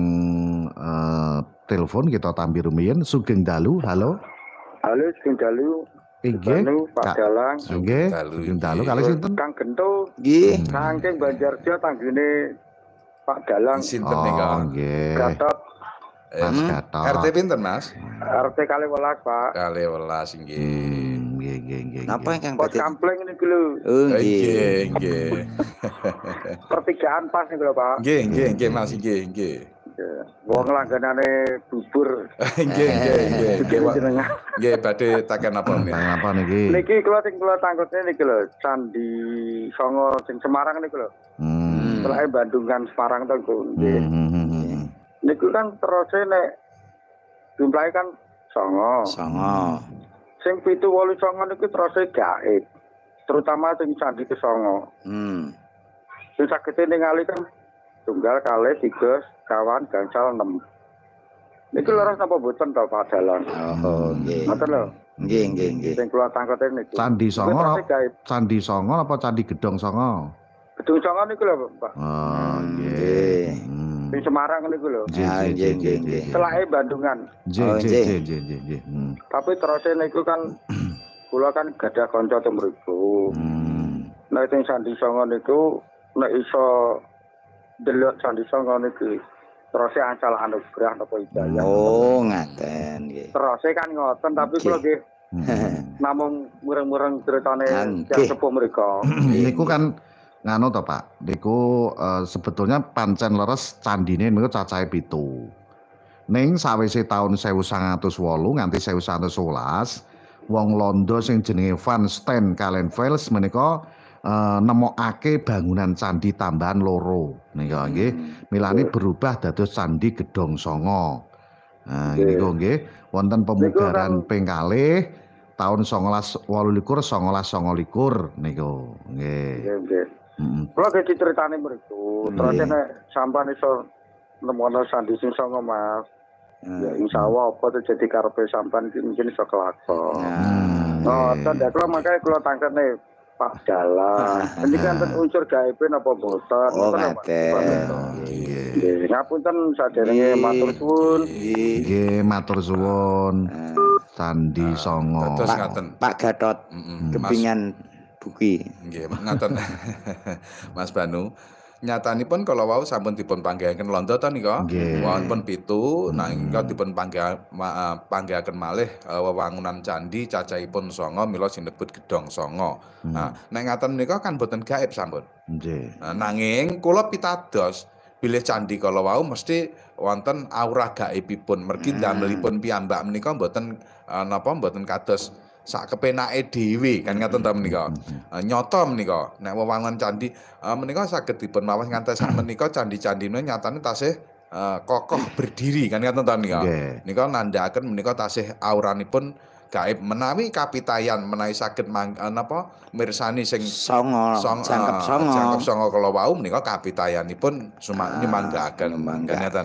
telepon kita tampi rumiyin Sugeng Dalu. Halo. Halo Sugeng Dalu. Nggih. Pak Dalang. Nggih. Sugeng Dalu kalih sinten? Kang Gento. Nggih. Saking Banjarjo tanggine Pak Dalang. Sinten nika? Nggih. Gatot. Mas Gatot. RT pinten Mas? RT 12 Pak. 12 nggih. Nggih. Napa ingkang Pos Kampleng niku lho. Oh nggih. Pertigaan pas niku lho Pak. Nggih Mas nggih. Wong langganane bubur. Nggih. Nggih badhe taken apa menika? Apa niki? Niki kula tangkutne niki lho Candi Songo sing Semarang niku lho. Setelah Bandung kan Semarang to nggih. Niku kan terus nek jumlahe kan Songo. Sing 7-8 Songo niku terus gaib. Terutama sing Candi Songo. Sing saged ningali kan tunggal kalih 3 kawan gangsal 6. Niku leres napa boten to Pak Dalang? Oh nggih. Ngoten lho. Nggih. Sing kula tangkete niku. Candi Songo apa Candi Gedong Songo? Gedung Songo niku lho Pak. Oh nggih. Sing Semarang niku lho. Nggih. Selae Bandungan. Nggih. Tapi terus niku kan kula kan gadah kanca teng mriku. Nek sing Candi Songo niku nek iso delok Candi Songo niku terus ancal anugrah napa hidayah. Oh ngaten nggih. Terus kan ngoten tapi kula nggih namung mureng-mureng critane yang sepuh mriku. Niku kan nganu to Pak. Niku sebetulnya pancen leres candine niku cacahe 7. Ning sawise taun 1908 nganti 1911 wong Londo sing jenenge Van Steen Kalenfels menika nemokake bangunan candi tambahan 2 nika nggih. Milane berubah dados Candi Gedong Songo. Nah niku nggih wonten pemugaran ping kalih taun 1928 1929 niku nggih. Kula iki critane mriku. Terus nek sampean iso nemono sandi sing songo Mas. Ya insyaallah apa terjadi karepe sampean mungkin iso kelakon. Oh, tanda kula makanya kula tangkene Pak Dalang. Ini kan unsur gaib napa boten? Oh, ngaten. Nggih, ngapunten saderenge matur suwun. Nggih, matur suwun. Sandi Songo. Terus ngaten. Pak Gatot. Kepingan buki. Nggih, ngaten. Mas Banu. Nyatanipun kalau wau sampun dipun panggihaken londo ta nika. Wonten 7, nangika dipun panggihaken malih wewangunan candi cacahipun 9 mila sinebut Gedhong Songo. Nah, nek ngaten menika kan boten gaib sampun. Nggih. Nanging kula pitados bilih candi kala wau mesti wonten aura gaibipun. Mergi damelipun piyambak menika mboten mboten kados sak kepenake dhewe kan ngaten ta menika. Nyata menika nek wewangun candi menika saged dipun mawas ngantos menika candi-candine nyatane tasih kokoh berdiri kan ngaten ta menika. Nika nandhakaken menika tasih auranipun gaib menawi kapitayan menawi saged mirsani sing jangkep songo kala wau menika kapitayanipun nyemanggaken ngaten.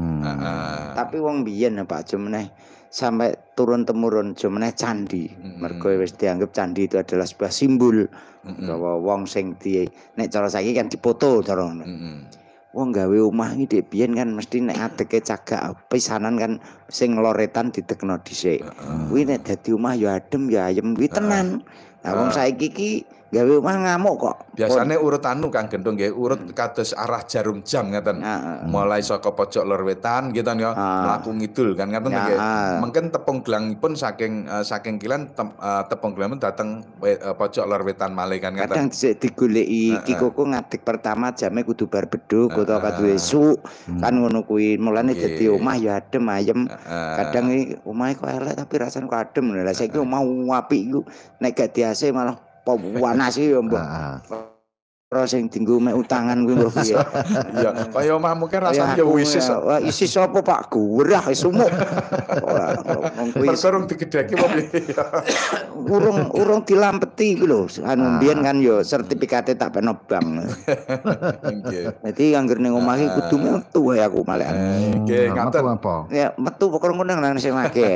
Tapi wong biyen Pak Jumeneh sampai turun temurun jumeneh candi. Mergo wis dianggap candi itu adalah sebuah simbol bahwa wong sing nek cara saiki kan dipoto cara ngono. Wong gawe omah iki dhek biyen kan mesti nek adeke cagak pisanan kan sing loretan didekno dhisik. Kuwi nek dadi omah ya adem ya ayem kuwi tenan. Nah wong saiki iki gawe omah ngamuk kok. Biasane urut Kang Gendong nggih, urut kados arah jarum jam ngeten. Mulai saka pojok lor wetan gitu ya, mlaku ngidul kan ngeten nggih. Mungkin tepung gelangipun saking kilen tepung gelangipun dateng pojok lor wetan malih kan ngeten. Kadang dhisik digoleki Ki Koko ngadeg pertama jame kudu bar bedhug utawa kadu esuk. Kan ngono kuwi. Mulane dadi omah ya adem ayem. Kadang iki omahe kok elek tapi rasane kok adem. Lah saiki omah apik iku nek gak di-AC malah panas ya mbok. Ora sing dienggo mek utangan kuwi lho piye. Iya, kaya omahmu kan rasane ya wisis. Isis sapa Pak Gurah sumuk. Wong kuwi terus digedheki apa piye. Urung dilampeti kuwi lho. Anu mbiyen kan ya sertifikate tak peno bank. Nggih. Dadi angger ning omah iki kudu metu ae aku malih. Nggih, ngaten apa? Ya metu pokoke ngono nang sing akeh.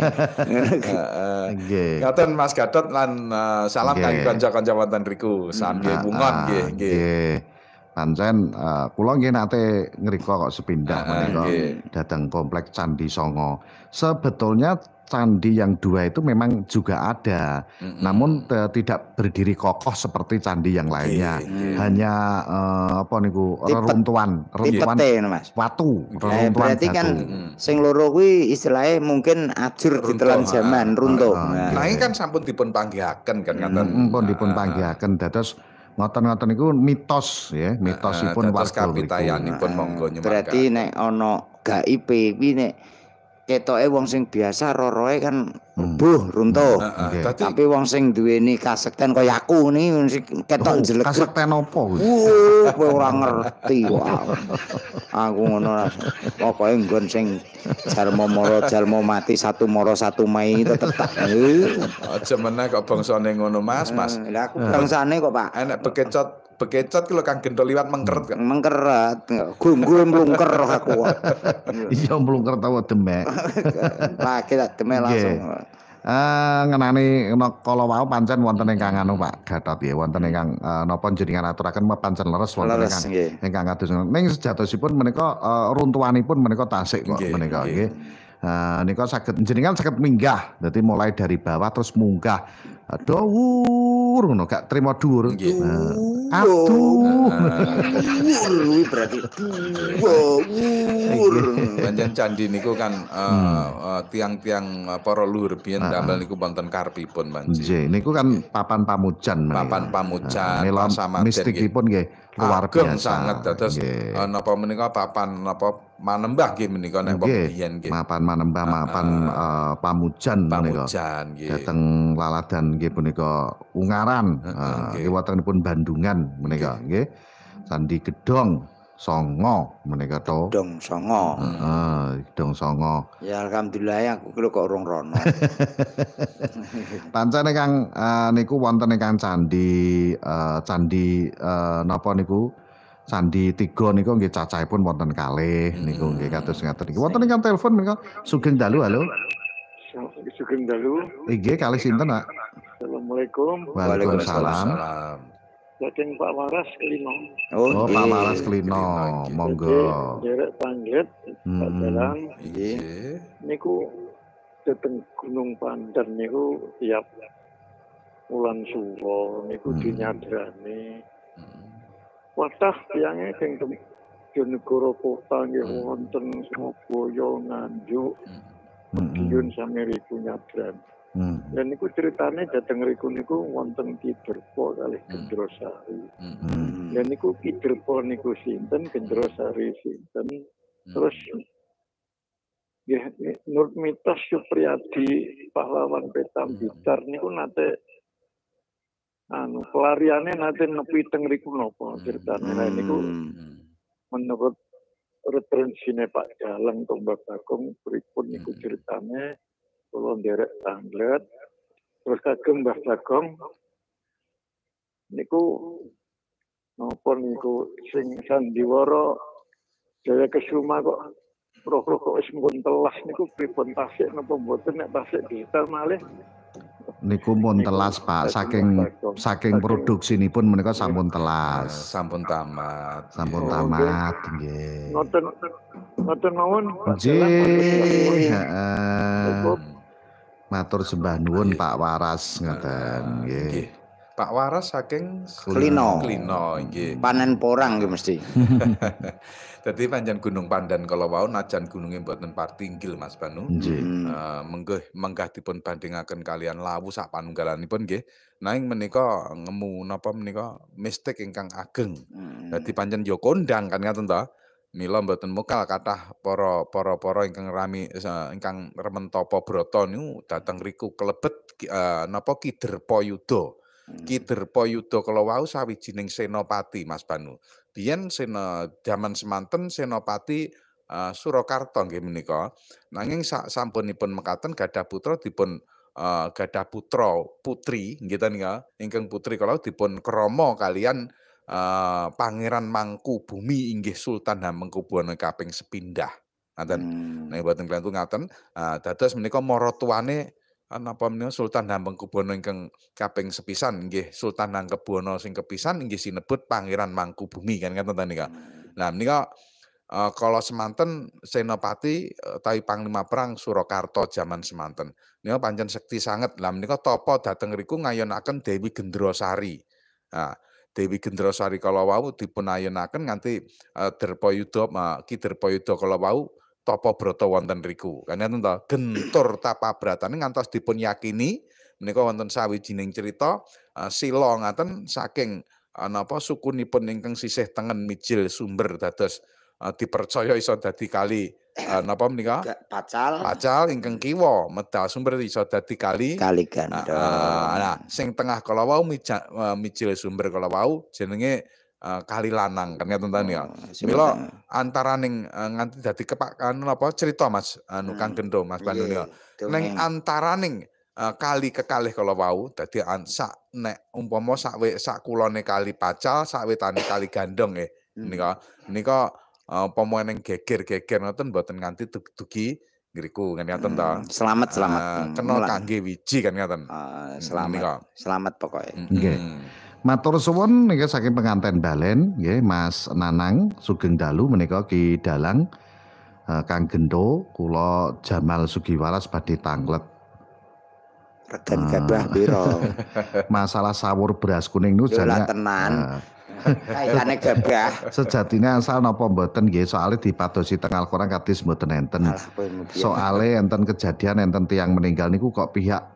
Nggih. Ngaten Mas Gatot lan salam kangge kanca-kanca wonten riku. Sambil bungon nggih. Pancen kula nggih nate ngrika kok sepindah menika datang kompleks Candi Songo. Sebetulnya candi yang 2 itu memang juga ada, namun tidak berdiri kokoh seperti candi yang lainnya. Hanya reruntuhan watu, reruntuhan berarti kan sing loro kuwi istilahnya mungkin ajur ditelan zaman runtuh. Nah, ini kan sampun dipun panggihaken kan ngaten. Pun dipun panggihaken dados ngoten-ngoten niku mitos ya, mitosipun warga kapitayanipun monggo nyemangga. Berarti nek ana gaib kuwi nek ketoke wong sing biasa roroe kan runtuh. Tapi wong sing duweni kasekten kaya aku niki ketok jelek. Kasekten apa kuwi? Kowe ora ngerti kok. Aku ngono pokoke nggon sing jalma mati satu moro satu Mei tetep tak. Aja meneh kok bangsane ngono Mas. Lah aku bangsane kok Pak. Enek bekecot ki lho Kang Gento liwat mengkeret. Mengkeret. Gue mlungker aku. Iya mlungker tawa demek. Pak kita demek langsung. Ngenani kala wau pancen wonten ingkang anu Pak Gatot ya, wonten ingkang napa jenengan aturaken pancen leres wonten ingkang kados. Ning sejatosipun menika runtuhanipun menika tasik kok menika nggih. Nika saged jenengan saged minggah. Dadi mulai dari bawah terus munggah. Dhuwur ngono gak trimo dhuwur. Aduh. Kuwi berarti dhuwur. Panjen candi niku kan tiang-tiang para luhur biyen damel niku wonten karepipun panjen. Nggih, niku kan papan pamujan. Papan pamujan sama mistikipun nggih luar biasa sanget. Dados napa menika papan napa manembah nggih menika nek biyen nggih. Mapan manembah mapan pamujan menika. Nggih. Dateng laladan nggih punika Ungaran. Nggih wontenipun Bandungan menika nggih. Candi Gedhong Songo menika to. Gedong Songo. Gedong Songo. Ya alhamdulillah aku kok urung rono. Pancene Kang niku wonten ingkang candi napa niku? Candi 3 niku nggih cacahipun wonten kalih niku nggih kados ngaten niki. Wonten ingkang telepon menika Sugeng Dalu, halo. Sugeng Dalu. Nggih kalih sinten, Pak? Assalamualaikum. Waalaikumsalam. Saking Pak Waras Kelino. Oh, Pak Waras Kelino, monggo. Derek Pangget, Pak Dalang. Nggih. Niku dateng Gunung Pandan niku tiap wulan Suwa niku dinyadrani. Watah tiyange sing Bojonegoro kota nggih wonten Surabaya, Nganjuk, Madiun sami riku nyadran. Dan niku ceritane dateng riku niku wonten Ki Derpo kalih Gendrosari. Dan niku Ki Derpo niku sinten, Gendrosari sinten. Terus nggih Nur Mitos Supriyadi pahlawan Petambitar niku nate pelariane nate nepi teng riku napa ceritane. Lah niku menurut referensine Pak Dalang Tombak Bagong pripun niku ceritane kula nderek tanglet terus kagem Mbah Bagong niku napa niku sing sandiwara Jaya Kesuma kok roh-roh kok wis mun telas niku pripun tasik napa mboten nek tasik digital malih niku mun telas Pak saking produksinipun menika sampun telas. Sampun tamat. Sampun tamat nggih. Ngoten mawon. Nggih, heeh. Matur sembah nuwun Pak Waras ngoten nggih. Pak Waras saking Kelino. Kelino nggih. Panen porang nggih mesti. Dadi pancen Gunung Pandan kala wau najan gununge mboten partinggil Mas Banu. Menggah dipun bandingaken kalian Lawu sak panunggalanipun nggih. Nanging menika ngemu napa menika mistik ingkang ageng. Dadi pancen ya kondang kan ngaten to. Mila mboten mokal kathah para ingkang rami ingkang remen tapa brata niku dateng riku kelebet napa Ki Derpo Yuda. Ki Derpo Yuda kala wau sawijining senopati Mas Banu. Biyen jaman semanten senopati Surakarta nggih menika. Nanging sampunipun mekaten gadah putra dipun gadah putra putri nggih ta nika. Ingkang putri kala dipun krama kalian Pangeran Mangkubumi inggih Sultan Hamengkubuwana kaping sepindhah. Ngaten. Nek boten klantu ngaten, dados menika maratuwane napa menika Sultan Hamengkubuwana ingkang kaping sepisan nggih Sultan Hamengkubuwana sing kepisan inggih sinebut Pangeran Mangkubumi kan ngaten ta nika. Nah menika kala semanten senopati utawi panglima perang Surakarta jaman semanten. Nika pancen sekti sanget. Lah menika tapa dhateng riku ngayonaken Dewi Gendrosari. Dewi Gendrosari kala wau dipun ayonaken nganti Ki Derpo Yuda kala wau tapa brata wonten riku. Kan enten to gentur tapabratane ngantos dipun yakini menika wonten sawijining cerita sila ngaten saking napa sukunipun ingkang sisih tengen mijil sumber dados dipercaya iso dadi kali napa menika Pacal ingkang kiwa medal sumber iso dadi kali Gandong. Nah sing tengah kala wau mijil sumber kala wau jenenge Kali Lanang kan ngaten ta nika. Mila antaraning nganti dadi napa cerita Mas Kang Gendo Mas Banu nika. Ning antaraning kali kekalih kala wau dadi sak nek umpama sak kulone Kali Pacal sak wetane Kali Gandong nggih. Nika pemoeneng geger-geger ngoten mboten nganti dugi ngriku kan ngaten to. Selamat. Kena kangge wiji kan ngaten. Selamat pokoknya. Nggih. Matur suwun niki saking penganten balen nggih Mas Nanang Sugeng Dalu menika Ki Dalang Kang Gendo kula Jamal Sugiwaras badhe tanglet. Regen gabah piro? Masalah sawur beras kuning niku jane tenan. Kaitane gabah. Sejatine asal napa mboten nggih soalé dipadosi teng Al-Qur'an kadis mboten enten. Soale enten kejadian enten tiyang meninggal niku kok pihak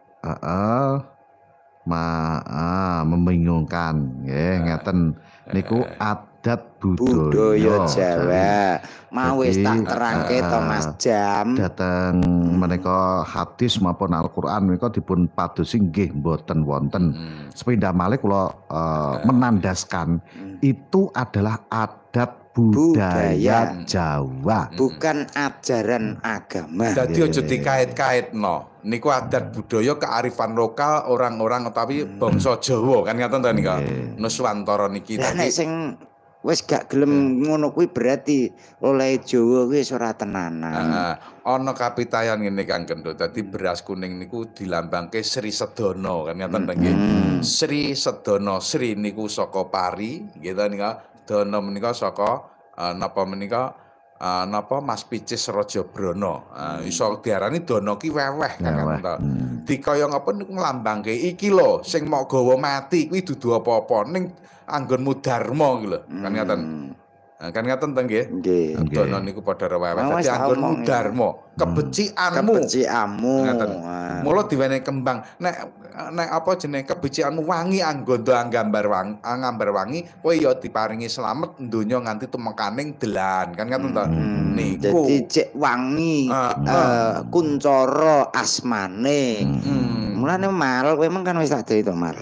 membingungkan nggih ngeten niku adat budaya budaya Jawa. Mau wis tak Jadi, terangke to Mas Jam. Dateng menika hadis maupun Al-Qur'an menika dipun padosi nggih mboten wonten. Sepindah malih kula menandaskan itu adalah adat budaya Jawa. Bukan ajaran agama. Dadi aja dikait-kaitno. Niku adat budaya kearifan lokal orang-orang utawi bangsa Jawa kan ngaten ta nika. Nuswantara niki Lah nek sing wis gak gelem ngono kuwi berarti oleh Jawa kuwi ora tenanan. Ana kapitayan ngene Kang Gendho. Dadi beras kuning niku dilambangke Sri Sedana kan ngaten ta nggih. Sri Sedana, Sri niku saka pari, nggih ta nika. Dana menika saka napa menika napa Mas Picis Raja Brana. Iso diarani dana ki weweh kan ngoten ta. Dikaya ngapa niku nglambangke iki lho sing mok gawa mati kuwi dudu apa-apa ning anggonmu dharma iki lho. Kan ngaten. Kan ngaten ta nggih? Nggih. Dana niku padha weweh. Dadi anggonmu dharma, kebecikanmu. Kebecikanmu. Ngaten. Mula diwenehi kembang. Nek apa jenenge kebecikanmu wangi anggondo anggambar wangi kowe ya diparingi slamet donya nganti tumekaning delan kan ngaten to niku dadi cek wangi kuncara asmane mulane mal kowe meng kan wis tak dadi to mal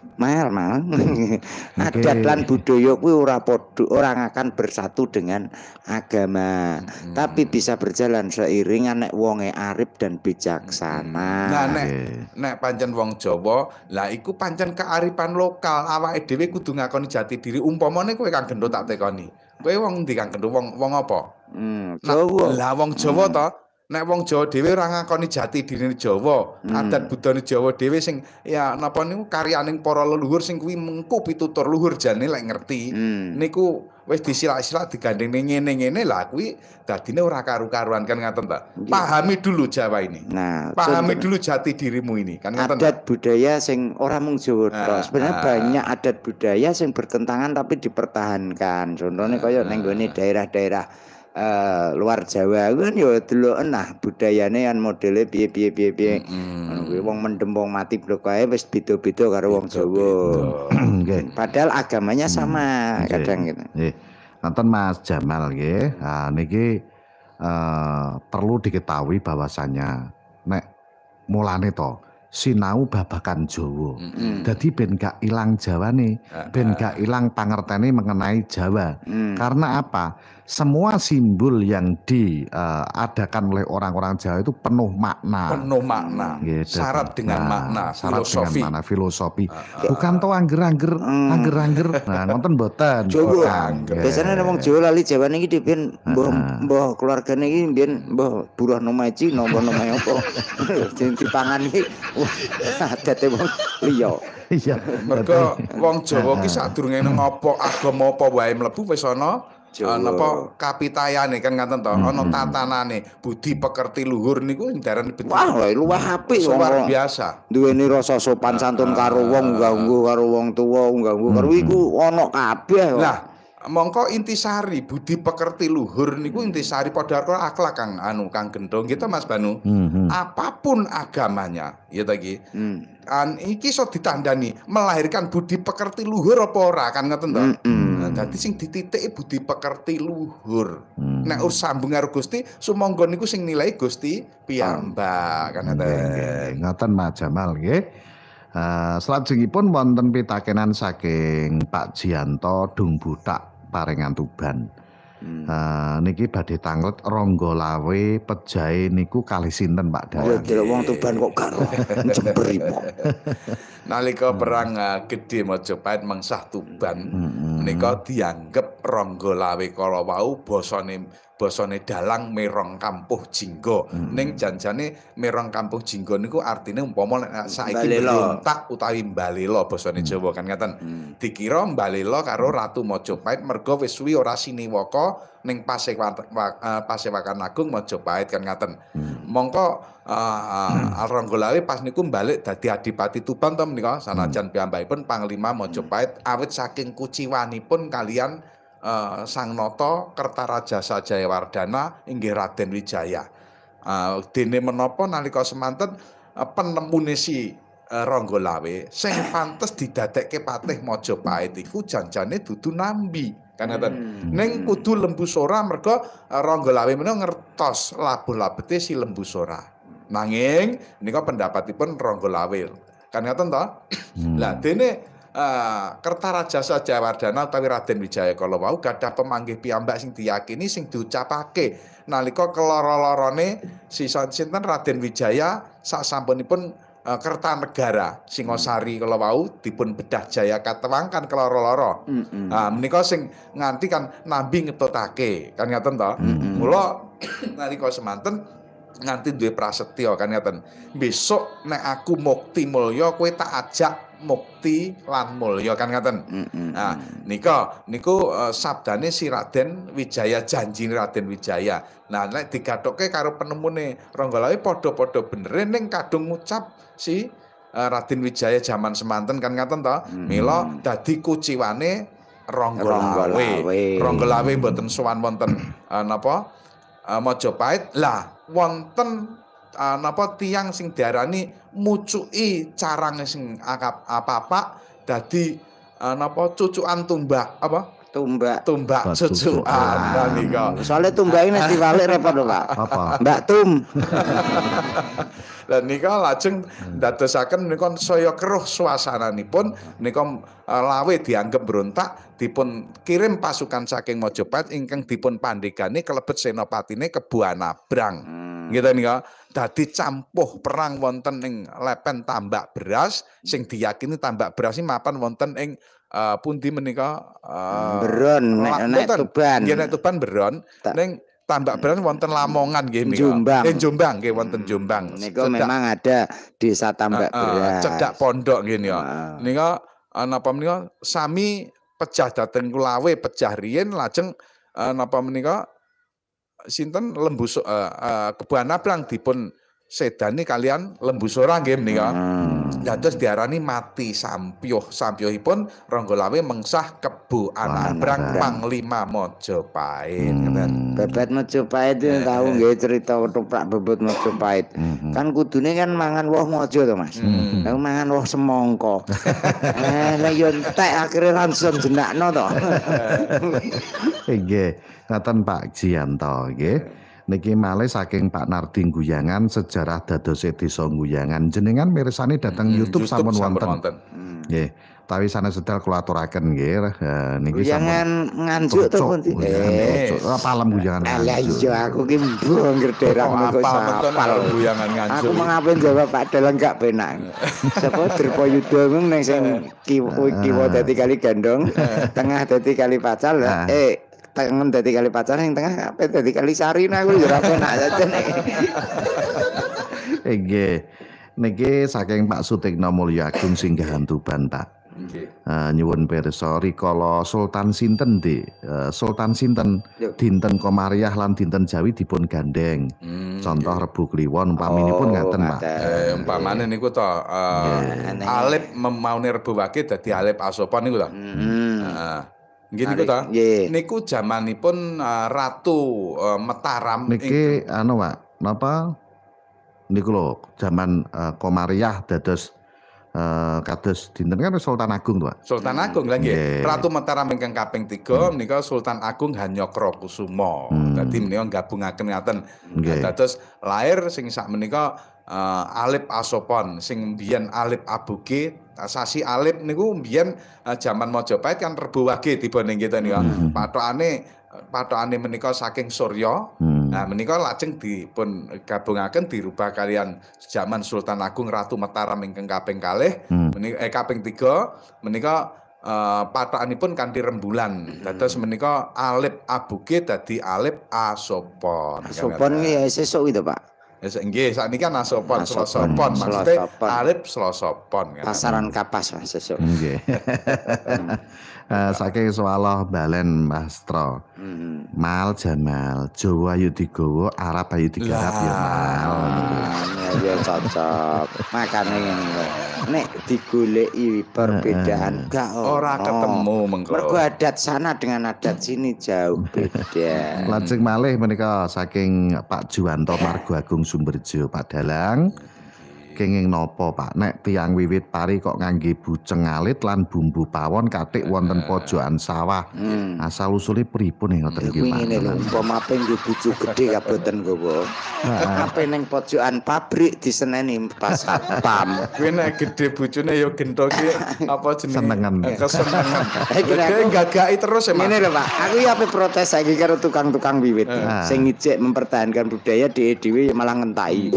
adat lan budaya kuwi ora padha ora akan bersatu dengan agama tapi bisa berjalan seiringan nek wonge arif dan bijaksana. Nah nek pancen wong Jawa, lah iku pancen kearifan lokal. Awake dhewe kudu ngakoni jati diri. Umpamane kowe Kang Gendho tak tekoni. Kowe wong ndi Kang Gendho? Wong apa? Jawa. Lah wong Jawa to. Nek wong Jawa dhewe ora ngakoni jati dirine Jawa, adat budane Jawa dhewe sing ya napa niku karyaning para leluhur sing kuwi mengku pitutur luhur jane lek ngerti. Niku wis disilak-silak digandeng ngene-ngene lah kuwi dadine ora karu-karuan kan ngaten ta. Pahami dulu Jawa ini. Nah, pahami dulu jati dirimu ini kan ngaten. Adat budaya sing ora mung Jawa tok. Sebenarnya banyak adat budaya sing bertentangan tapi dipertahankan. Contohnya kaya ning gone daerah-daerah luar Jawa kan ya deloken nah budayane kan modele piye ngono kuwi wong mendem wong mati blok kae wis beda-beda karo wong Jawa. Nggih. Padahal agamanya sama kadang gitu. Nggih. Nonton Mas Jamal nggih. Niki perlu diketahui bahwasannya nek mulane to sinau babakan Jawa. Jadi ben gak ilang Jawane, ben gak ilang pangertene mengenai Jawa. Karena apa? Semua simbol yang diadakan oleh orang-orang Jawa itu penuh makna. Penuh makna. Gitu. Syarat dengan makna, syarat filosofi. dengan makna filosofi. Bukan to angger-angger. Nah, nonton boten. Jawa. Biasanya wong Jawa lali Jawa niki dipen mbah keluargane iki mbiyen mbah buruh nomae Cina, mbah nomae apa. Sing dipangan iki adate wong liya. Iya. Mergo wong Jawa ki sadurunge ngopo agama apa wae mlebu wis ana napa kapitayane kan ngaten to ana tatanane budi pekerti luhur niku ndaran wah luwih apik luar biasa duweni rasa sopan santun karo wong ngganggu karo wong tuwa ngganggu karo iku ana kabeh lah mongko intisari budi pekerti luhur niku intisari padha karo akhlak Kang Gendho gitu Mas Banu. Apapun agamanya ya ta iki. Iki iso ditandani melahirkan budi pekerti luhur apa ora kan ngoten to. Dadi sing dititiki budi pekerti luhur. Nek sambung karo Gusti sumangga niku sing nilai Gusti piyambak kan ngoten Mas Jamal nggih. Salajengipun wonten pitakenan saking Pak Jianto Dung Butak Parengan Tuban. Niki badhe tanglet Ronggo Lawe Pejae niku kalih sinten Pak Dayan? Ya delok wong Tuban kok gak ro Jember iku. Nalika perang Gede Majapahit mengsah Tuban nika dianggep Ronggo Lawe kala wau basane dalang merong kampuh jingga. Ning janjane merong kampuh jingga niku artine umpama nek saiki berontak utawi mbalela basane Jawa kan ngaten. Dikira mbalela karo Ratu Majapahit mergo wis suwi ora siniwaka ning Pasewakan Agung Majapahit kan ngaten. Mongko Ronggo Lawe pas niku balik dadi Adipati Tuban to menika sanajan piyambakipun Panglima Majapahit awit saking kuciwanipun kalian Sang Nata Kertaraja Jayawardana inggih Raden Wijaya. Dene menapa nalika semanten penemune si Ronggo Lawe sing pantes didadekke patih Majapahit iku janjane dudu nambi kan ngoten. Ning kudu lembu sora mergo Rangga Lawe menika ngertos labuh labete si lembu sora. Nanging nika pendapatipun Rangga Lawe. Kan ngoten to? Lah dene Kertaraja Sajawardhana utawi Raden Wijaya kala wau gadah pemanggih piyambak sing diyakini sing diucapake nalika keloro-lorone sinten Raden Wijaya sasampunipun Kertanegara Singosari kala wau dipun bedah Jaya Katewangkan keloro-loro. Menika sing nganti kan nambi ngetutake kan ngaten to. Mula nalika semanten nganti duwe prasetya kan ngaten. Besok nek aku mukti mulya kowe tak ajak mukti lan mulya kan ngaten. Nah, niku sabdane si Raden Wijaya, janjine Raden Wijaya. Nah, nek digathuke karo penemune Rangga Lawe padha-padha bener ning kadung ngucap si Raden Wijaya jaman semanten kan ngaten to. Mila dadi kuciwane Rangga Lawe. Rangga Lawe mboten sowan wonten napa Majapahit. Lah wonten napa tiyang sing diarani mucuki carang sing apa-apa dadi napa cucukan tumbak apa? Tumbak cucukan. Nah nika. Soale tumbake nek diwalik repot lho, Pak. Apa? Mbak Tum. Dan nika lajeng dadosaken nika saya keruh suasananipun nika Lawe dianggep berontak dipun kirim pasukan saking Majapahit ingkang dipun pandegani kelebet senopatine Kebu Anabrang. Gitu nika dadi campuh perang wonten ing lepen Tambak Beras sing diyakini Tambak Beras iki mapan wonten ing pundi menika Beron nek Tuban. Nggih nek Tuban Beron ning Tambak Beras wonten Lamongan nggih menika. Jombang. Jombang nggih wonten Jombang. Niku memang ada desa Tambak Beras. Cedak pondok nggih nika. Nika napa menika sami pejah dhateng Lawe pejah riyin lajeng napa menika sinten Lembu Kebu Anabrang dipun sedani kalian Lembu Sora nggih menika. Dados diarani mati sampyuhipun Rangga Lawe mengsah Kebu Anabrang Panglima Majapahit. Bebet Majapahit itu tahu nggih cerita ketoprak bebet Majapahit. Kan kudune kan mangan woh maja to, Mas. Lah mangan woh semangka. Lah yo entek akhire langsung jenakno to. Nggih, ngaten Pak Jiyanto nggih. Niki malih saking Pak Nardi Guyangan sejarah dadose desa Guyangan jenengan mirsani dhateng YouTube sampun wonten. Nggih, tawi sanes sedal kula aturaken nggih niki Guyangan Nganjuk to pundi? Palem Guyangan. Lah iya aku ki mbong derang kok sapal Guyangan Nganjuk. Aku mengapen jawab Pak Dalang gak penak. Sapa Dirpo Yuda ning sing kiwa dadi kali gandong, tengah dadi kali pacal tengen dadi kali pacar yang tengah apa dadi kali sari aku yo ora penak jane. Nggih. Niki saking Pak Sutikna Mulya Agung Singgahan Tuban, Pak. Nyuwun pirsa rikala Sultan sinten Sultan sinten dinten Komariah lan dinten Jawi dipun gandeng. Contoh Rebu Kliwon umpaminipun ngaten, Pak. Umpamane niku to Alip memaune Rebu Wage dadi Alip Asopon niku to. Nggih niku ta. Niku jamanipun Ratu Mataram niki anu Pak, napa niku lho jaman Komariah dados kados dinten kan Sultan Agung to Pak. Sultan Agung lha nggih. Ratu Mataram ingkang kaping 3 menika Sultan Agung Hanyokrokusumo. Dadi menika gabungaken ngaten. Dados lair sing sak menika Alip Asopon sing biyen Alip Abuge Sasi Alip niku mbiyen jaman Majapahit kan Rebu Wage dibanding kita nika. Pathokane menika saking Surya. Nah menika lajeng dipun gabungaken dirubah kalian jaman Sultan Agung Ratu Mataram ingkang kaping 3 kaping 3 menika pathokanipun kanthi rembulan. Dados menika Alip Abuge dadi Alip Asopon. Asopon iki sesuk itu, Pak. Nggih, sakniki kan Asopon, Selosopon, maksudnya Alip Selosopon kan. Pasaran Kapas Mas sesuk. Nggih. Saking Swaloh Balen Mastro. Mal Jamal, Jawa ayu digawa, Arab ayu digarap ya mal. Ya cocok. Makane nek digoleki perbedaan gak ora ketemu mengko. Mergo adat sana dengan adat sini jauh beda. Lajeng malih menika saking Pak Juwanto Margo Agung Sumberjo Pak Dalang. kenging napa Pak? Nek tiyang wiwit pari kok ngangge buceng alit lan bumbu pawon kathik wonten pojokan sawah. Asal usule pripun ngoten nggih Pak? Ngene lho, umpama nggo bucu gedhe kaboten gowo. Ape ning pojokan pabrik diseneni pas satpam. Kuwi nek gedhe bojone ya gento ki apa jenenge? Senengen. Kesenengan. Dia gagaki terus ya Mas. Ngene lho Pak, aku ya ape protes saiki karo tukang-tukang wiwit. Sing ngijek mempertahankan budaya dhewe-dhewe malah ngentaki.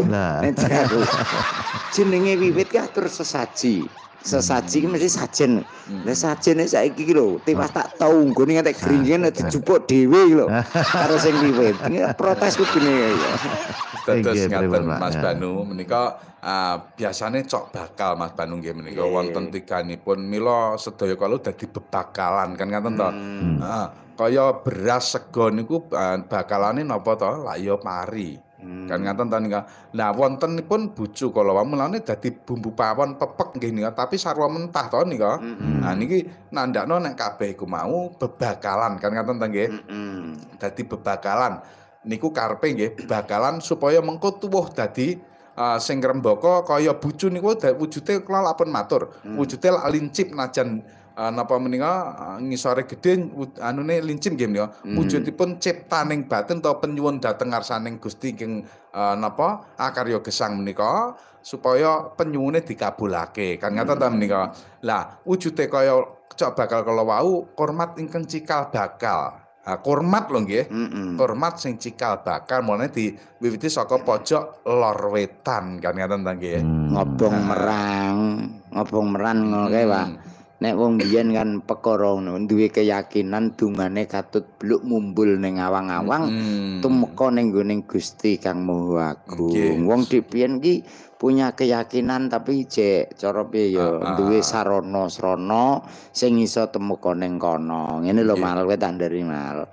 Jenenge wiwit ki atur sesaji. Sesaji ki mesti sajen. Lah sajene saiki ki lho, tiwas tak tau nggone ngantek gringin dijupuk dhewe lho. Karo sing wiwit. Protes kudune ya. Dados ngaten Mas Banu menika biasane cok bakal Mas Banu nggih menika wonten tiganipun mila sedaya kala dadi bebakalan kan ngaten to. Kaya beras sego niku bakalane napa to? Lah ya pari. Kan ngaten ta nika. Nah wontenipun bucu kala mulane dadi bumbu pawon pepek nggih nika tapi sarwa mentah to nika. Nah niki nandakno nek kabeh iku mau bebakalan kan ngaten ta nggih. Dadi bebakalan niku karepe nggih bakalan supaya mengko tuwuh dadi sing rembaka kaya bucu niku wujude kula lapun matur. Wujude lak lincip najan napa menika ngisore gedhe anune lincip nggih menika wujudipun ciptaning batin ta penyuwun dhateng ngarsaning Gusti ing napa akarya gesang menika supaya penyuwune dikabulake kan ngaten ta menika. Lah wujude kaya cok bakal kala wau hormat ingkang cikal bakal. Kurmat lho nggih. Kurmat sing cikal bakal mulane diwiwiti saka pojok lor wetan kan ngaten ta nggih. Ngobong merang ngono kae Pak. Nek wong biyen kan perkara duwe keyakinan dungane katut bluk mumbul ning awang-awang tumeka ning nggoning Gusti Kang Maha Agung. Wong dipiyen ki punya keyakinan tapi jek cara piye ya duwe sarana-sarana sing iso tumeka ning kono. Ngene lho mal kowe tak nderi mal.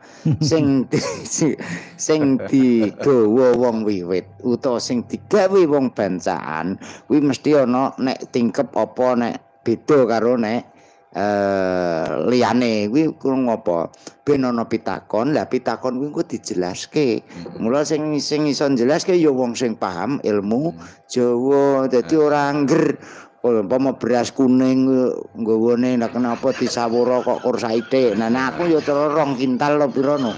Sing digawa wong wiwit utawa sing digawe wong bancaan kuwi mesti ana nek tingkep apa nek beda karo nek liyane kuwi kurang apa ben ana pitakon. Lah pitakon kuwi engko dijelaske. Mula sing iso njelaske ya wong sing paham ilmu Jawa. Dadi ora angger umpama beras kuning nggawane nek kenapa disawura kok kur saithik. Nah aku ya cara 2 kintal lho pira no.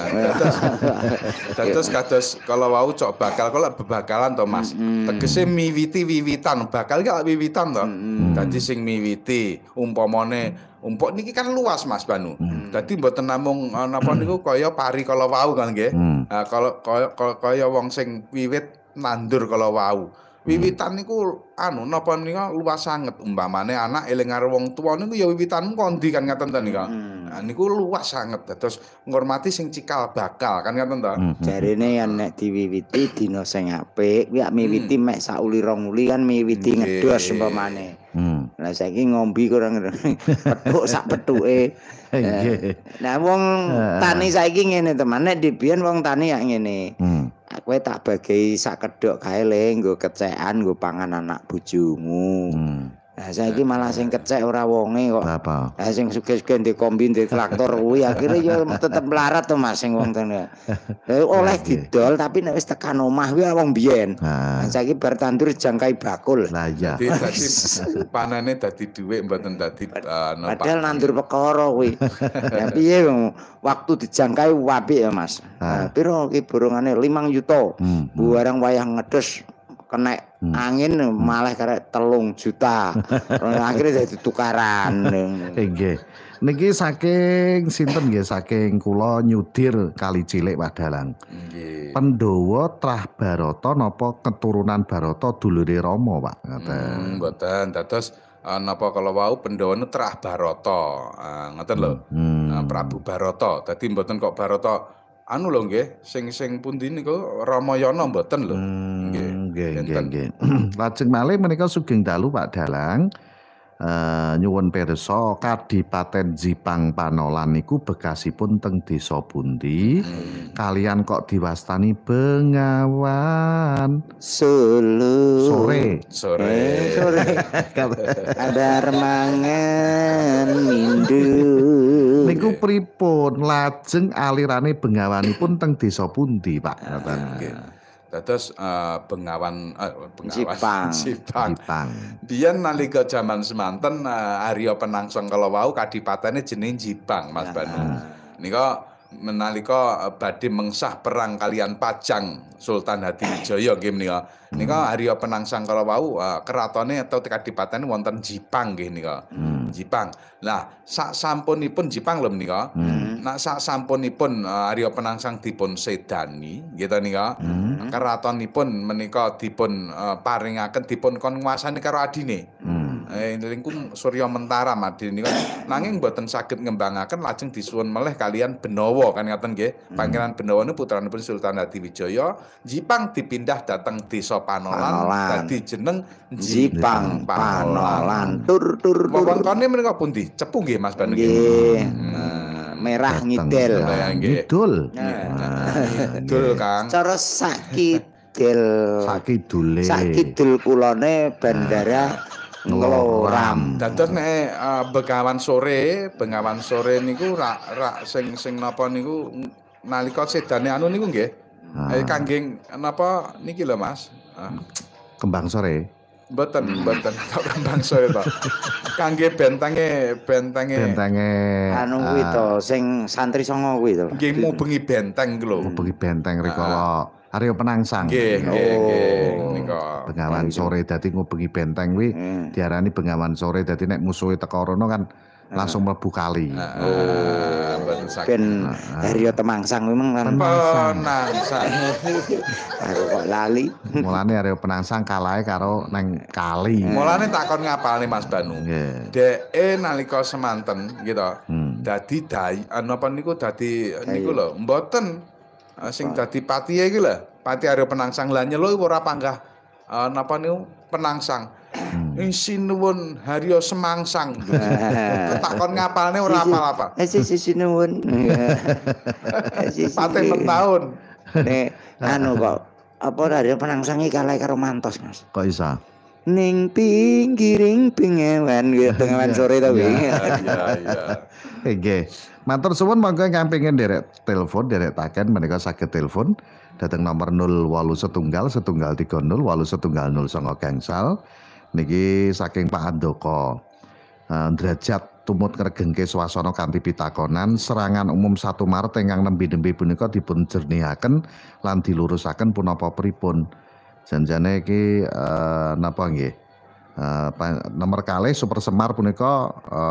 Dados kados kala wau cok bakal kala bebakalan to Mas. Tegese miwiti wiwitan, bakal ki wiwitan to. Dadi sing miwiti umpamane umpuk niki kan luas Mas Banu. Dadi mboten namung napa niku kaya pari kala wau kan nggih. Kalau kaya wong sing wiwit nandur kala wau. Wiwitan niku napa nika luas sanget umpamane anak eling karo wong tuwa niku ya wiwitanmu kondi kan ngaten ta nika. Nah niku luas sanget dados ngormati sing cikal bakal kan ngaten ta. Jarene yen nek diwiwiti dina sing apik kuwi miwiti mek sak uli 2 uli kan miwiti ngedos umpamane. Lah saiki ngombe kurang petuk sak petuke. Nah wong tani saiki ngene teman nek dibiyen wong tani ya ngene. Kowe tak bagi sak kedhok kae le nggo kecekan nggo pangan anak bojomu. Lah saiki malah sing kecek ora wonge kok. Lah sing sugih-sugih ndek kombi ndek traktor kuwi akhire ya tetep melarat to Mas sing wong tene. Oleh didol tapi nek wis tekan omah kuwi wong biyen. Lah saiki bar tandur jangkai bakul. Lah iya. Dadi panane dadi dhuwit mboten dadi padahal nandur perkara kuwi. Lah piye waktu dijangkai apik ya Mas. Piro ki borongane 5 juta. Barang wayah ngedes kena angin malah karek 3 juta. Akhirnya jadi tukaran. Nggih. Niki saking sinten nggih saking kula nyudir Kali Cilik Padalang. Nggih. Pandhawa trah Barata napa keturunan Barata dulure Rama, Pak? Ngoten. Mboten. Dados napa kala wau Pandhawa trah Barata. Ngoten lho. Prabu Barata. Dadi mboten kok Barata lho nggih sing pundi niku Ramayana mboten lho. Nggih. Lajeng malih menika sugeng dalu Pak Dalang. Nyuwun pirsa Kadipaten Jipang Panolan niku bekasipun teng desa pundi? Kalian kok diwastani Bengawan Sore. Ada remangan mindu. Niku pripun lajeng alirane Bengawanipun teng desa pundi Pak? Dados Bengawan Jipang. Biyen nalika jaman semanten Arya Penangsang kala wau kadipatene jeneng Jipang Mas Banu. Nika menalika badhe mengsah perang kalian Pajang Sultan Hadiwijaya nggih menika. Nika Arya Penangsang kala wau keratone atau kadipatene wonten Jipang nggih nika. Jipang. Lah sak sampunipun Jipang lho menika. Nak sak sampunipun Arya Penangsang dipun sedani gitu nika. Keratonipun menika dipun paringaken dipun kon nguasani karo adine. Lingkung Surya Mentara adine nika nanging mboten saged ngembangaken lajeng disuwun meleh kalian Benawa kan ngaten nggih. Pangeran Benawa niku putranipun Sultan Hadiwijaya. Jipang dipindah dhateng Desa Panolan dadi jeneng Jipang Panolan. Tur. Wewengkone menika pundi? Cepu nggih Mas Banu nggih. Merah ngidel. Ngidul. Ngidul Kang. Cara sakidul. Sakidul kulone Bandara Ngloram. Dados nek Bengawan Sore niku rak sing napa niku nalika sedane anu niku nggih. Kangge napa niki lho Mas. Kembang Sore. Mboten kembang sore to. Kangge bentenge anu kuwi to sing santri songo kuwi to. Nggih mubengi benteng ku lho. Mubengi benteng rikala Arya Penangsang. Nggih nika. Bengawan Sore dadi ngubengi benteng kuwi diarani Bengawan Sore dadi nek musuhe teka rono kan langsung mlebu kali. Ben Arya Penangsang memang Penangsang. Aku kok lali. Mulane Arya Penangsang kalahe karo nang kali. Mulane takon ngapalne Mas Banu. Deke nalika semanten gitu. Dadi napa niku dadi niku lho, mboten sing dadi patihe iki lho. Pati Arya Penangsang lah nyeluk ora panggah napa niku Penangsang. Sinuwun Harya Semangsang. Takon ngapalne ora apal apa. Sinuwun. Pate mentaun. Nek anu kok apa Arya Penangsang iki kalah karo Mantos, Mas. Kok iso? Ning pinggiring Bengawan Sore to kuwi. Iya. Nggih. Matur suwun monggo ingkang pengin derek telepon derek taken menika saged telepon dhateng nomor 0811 130 8109 gangsal. Niki saking Pak Andoko. Derajat tumut ngregengke swasana kanthi pitakonan serangan umum 1 Maret ingkang nembe-nembe punika dipun jernihaken lan dilurusaken punapa pripun. Janjane iki napa nggih? Nomor kalih Super Semar punika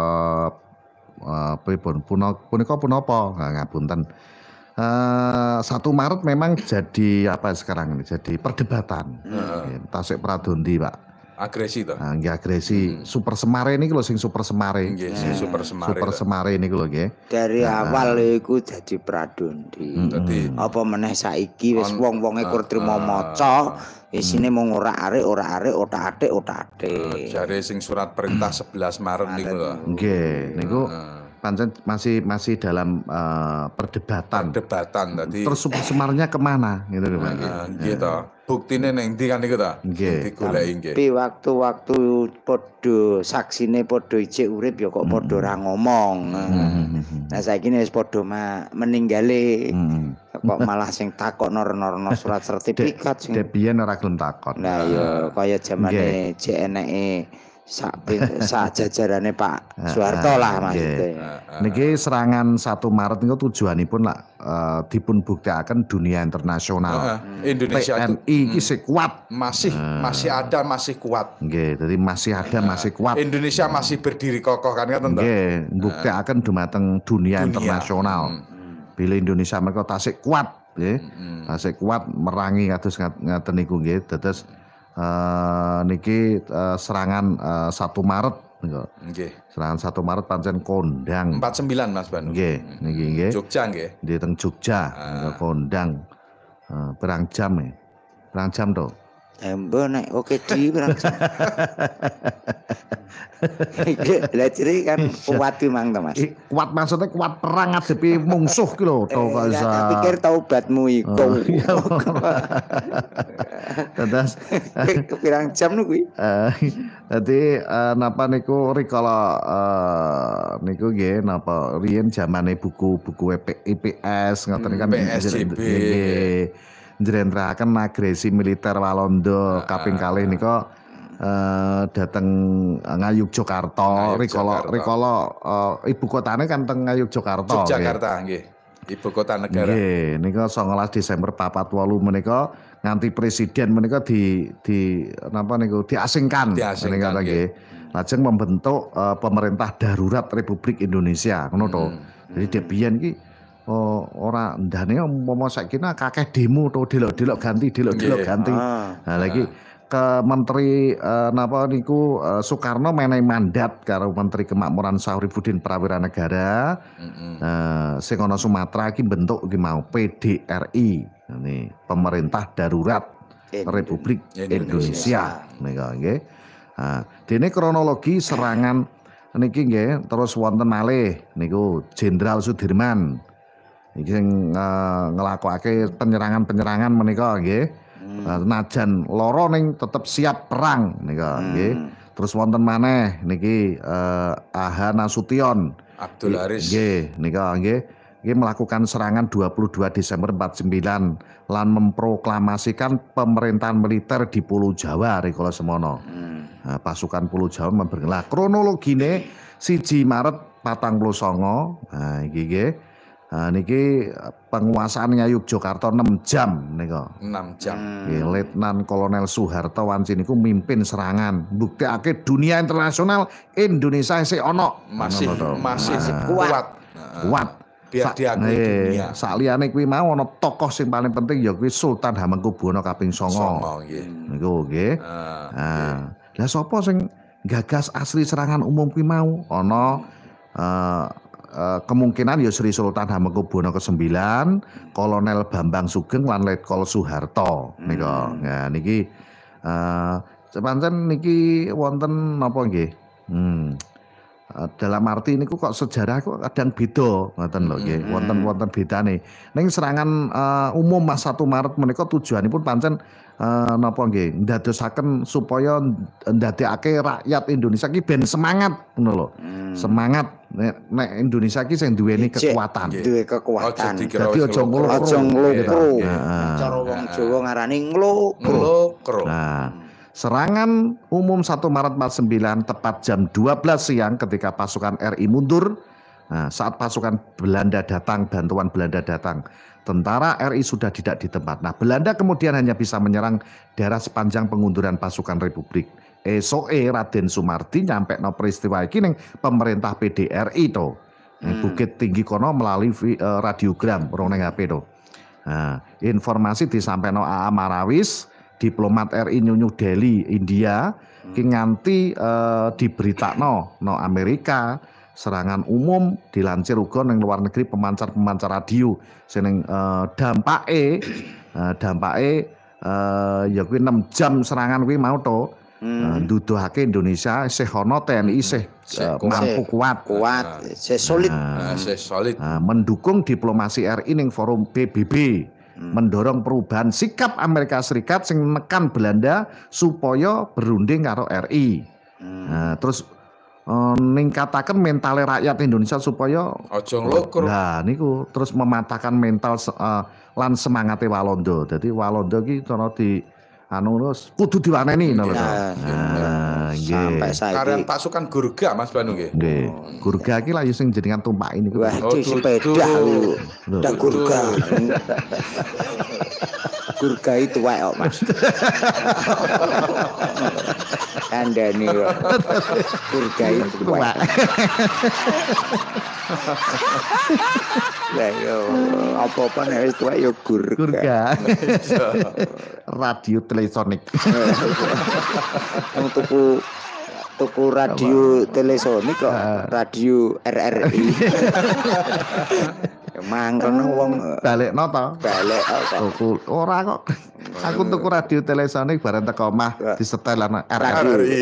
pripun? Punika punapa? Ngapunten. 1 Maret memang jadi apa sekarang ini? Jadi perdebatan. Tasik Pradondi, Pak. Agresi to. Nggih agresi. Super Semare niki lho sing Super Semare. Nggih, sing Super Semare. Super Semare niku lho nggih. Dari awal iku dadi Pradondi. Dadi apa meneh saiki wis wong-wonge kur trima maca, isine mung ora arek, otak-atik. Jare sing surat perintah 11 Maret niku lho. Nggih, niku pancen masih dalam perdebatan tadi. Terus Super Semarnya kemana gitu lho Pak. Nggih to. Buktine ning ndi kan niku to? Digoleki nggih. Tapi waktu-waktu padha saksine padha ijik urip ya kok padha ora ngomong. Nah saiki wis padha meninggale. Kok malah sing takokno reno-reno surat sertifikat sing. Debiyen ora gelem takon. Nah ya kaya zamane jek eneke sak jajarane Pak Soeharto lah maksudnya. Niki serangan 1 Maret niku tujuanipun lah dipun buktekaken dunia internasional. Indonesia TNI iki sing kuat. Masih ada, masih kuat. Nggih, dadi masih ada, masih kuat. Indonesia masih berdiri kokoh kan ngoten to. Nggih, buktekaken dumateng dunia internasional. Bila Indonesia mereka tasik kuat nggih. Tasik kuat merangi kados ngaten niku nggih. Dados niki serangan 1 Maret nggih. Serangan 1 Maret pancen kondang 49 Mas Banu. Nggih, niki nggih. Jogja nggih. Di teng Jogja kondang perang jam ya. Perang jam to. Embo nek oke di perang jam. Lah ciri kan kuat mang to Mas. Kuat maksudnya kuat perang ngadepi mungsuh ki lho to kok iso. Pikir taubatmu iku. Tetes pirang jam niku kuwi. Dadi napa niku rikala niku nggih napa riyen zamane buku-buku IPS ngoten kan PSJB. njlentrehake agresi militer Walanda kaping kalih nika dateng Ngayogyakarta rikala ibu kotane kan teng Ngayogyakarta. Yogyakarta nggih. Ibu kota negara. Nggih, nika 19 Desember 48 menika nganti presiden menika di napa niku diasingkan menika nggih. Lajeng membentuk pemerintah darurat Republik Indonesia ngono to. Jadi debian ki ora ndane umpama saiki akeh demo to delok-delok ganti. Nah lagi ke Menteri napa niku Soekarno menehi mandat karo Menteri Kemakmuran Sahrifudin Prawira Negara. Sing ana Sumatera iki bentuk iki mau PDRI. Ini pemerintah darurat Republik Indonesia nika nggih. Dene kronologi serangan niki nggih terus wonten malih niku Jenderal Sudirman iki sing nglakokake penyerangan menika nggih. Najan loro ning tetep siap perang nika nggih. Terus wonten maneh niki Aha Nasution Abdul Haris nggih nika nggih melakukan serangan 22 Desember 49 lan memproklamasikan pemerintahan militer di Pulau Jawa rikala semono. Pasukan Pulau Jawa membergelah kronologine 1 Maret 49. Nah iki nggih niki penguasaan Yogyakarta 6 jam nika. 6 jam. Nggih, Letnan Kolonel Soeharto Wancin niku mimpin serangan, mbuktekake dunia internasional Indonesia isih ana. Masih kuat. Kuat. Diakui dunia. Saliyane kuwi mau ana tokoh sing paling penting ya kuwi Sultan Hamengkubuwono kaping 9. Niku nggih. Lah sapa sing gagas asli serangan umum kuwi mau? Ana kemungkinan ya Sri Sultan Hamengkubuwono ke-9, Kolonel Bambang Sugeng lan Letkol Soeharto nika. Nah niki pancen niki wonten napa nggih? Dalam arti niku kok sejarah kok kadang beda ngoten lho nggih. Wonten bedane. Ning serangan umum Mas 1 Maret menika tujuanipun pancen napa nggih ndadosaken supaya ndadekake rakyat Indonesia ki ben semangat ngono lho. Semangat nek Indonesia ki sing duweni kekuatan. Duwe kekuatan. Dadi aja nglokro. Cara wong Jawa ngarani nglokro. Nah, serangan umum 1 Maret 49 tepat jam 12 siang ketika pasukan RI mundur. Nah, saat pasukan Belanda datang, bantuan Belanda datang, tentara RI sudah tidak di tempat. Nah, Belanda kemudian hanya bisa menyerang daerah sepanjang pengunduran pasukan Republik. Esoke Raden Sumardi nyampe no peristiwa iki ning pemerintah PDRI to. Bukit Tinggi kono melalui radiogram rong ning HP to. Nah, informasi disampaikan AA Marawis, diplomat RI New Delhi, India, ki nganti diberitakno no Amerika serangan umum dilansir uga ning luar negeri pemancar-pemancar radio sing dampake ya kuwi 6 jam serangan kuwi mau to. Nduduhake Indonesia isih ana TNI isih mampu kuat, isih solid. Mendukung diplomasi RI ning forum PBB. Mendorong perubahan sikap Amerika Serikat sing menekan Belanda supaya berunding karo RI. Terus ningkataken mentale rakyat Indonesia supaya aja nglokro. Nah niku terus mematahkan mental lan semangate Walanda. Dadi Walanda ki cara di kudu diwaneni ngono lho. Sampai saiki karyan pasukan Gurga Mas Banu nggih. Nggih. Gurga iki lha sing jenengan tumpaki niku. Wah, sepeda udah Gurga. Gurga itu wae kok Mas. Kandhane Gurga itu wae. Lah yo apa-apa nek wis tuwek yo Gurga. Radio telesonik. Tuku radio telesonik kok radio RRI. Mangkene wong balekno to. Balek tuku ora kok. Aku tuku radio telesonik bareng teko omah disetel ana RRI.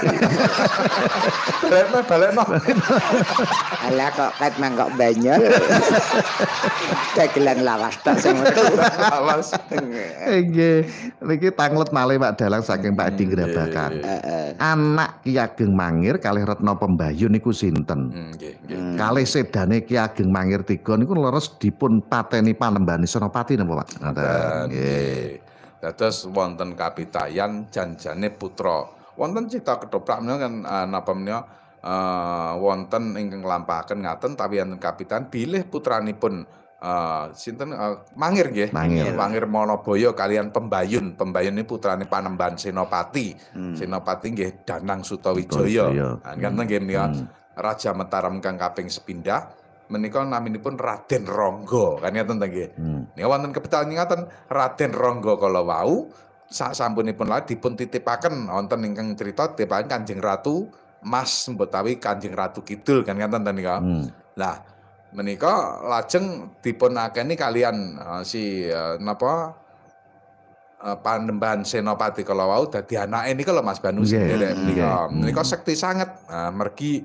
Balekno. Ala kok ket mangkok banyak. Dagelan lawas tok sing metu. Lawas. Nggih. Niki tanglet malih Pak Dalang saking Pak Edi Grabakan. Anak Ki Ageng Mangir kalih Retno Pembayun niku sinten? Kalih sedane Ki Ageng Mangir 3 niku leres dipun pateni Panembani Senopati napa Pak? Nggih. Dados wonten kapitayan janjane putra. Wonten cita ketoprak menika kan napa menika wonten ingkang nglampahaken ngaten tapi wonten kapitan bilih putranipun sinten Mangir nggih. Mangir Manabaya kalian Pembayun. Pembayun ini putrane Panembahan Senopati. Senopati nggih Danang Sutawijaya. Ngaten nggih menika Raja Mataram kang kaping sepindah menika naminipun Raden Ronggo kan ngaten nggih. Nika wonten kebetulan ngaten Raden Ronggo kala wau sasampunipun lajeng dipun titipaken wonten ingkang crita titipaken Kanjeng Ratu Mas utawi Kanjeng Ratu Kidul kan ngaten nika. Lah menika lajeng dipun akeni kalian Panembahan Senopati kala wau dadi anake nika lho Mas Banu menika. Menika sekti sanget mergi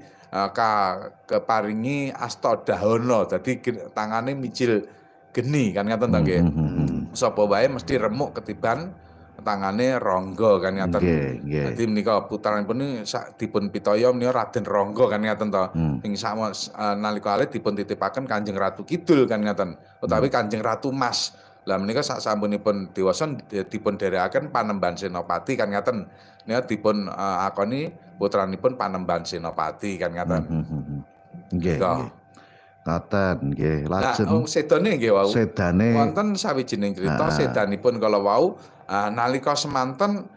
keparingi Astadahana dadi tangane mijil geni kan ngaten ta nggih. Sapa wae mesti remuk ketiban tangane Ronggo kan ngaten. Dadi menika putranipun dipun pitaya menika Raden Ronggo kan ngaten to. Ing nalika alit dipun titipaken Kanjeng Ratu Kidul kan ngaten. Utawi Kanjeng Ratu Mas. Lah menika sasampunipun dewasa dipun dherekaken Panembahan Senopati kan ngaten. Nika dipun akoni putranipun Panembahan Senopati kan ngaten. Nggih. Ngaten nggih. Lajeng sedane nggih wau. Sedane wonten sawijining crita sedanipun kala wau nalika semanten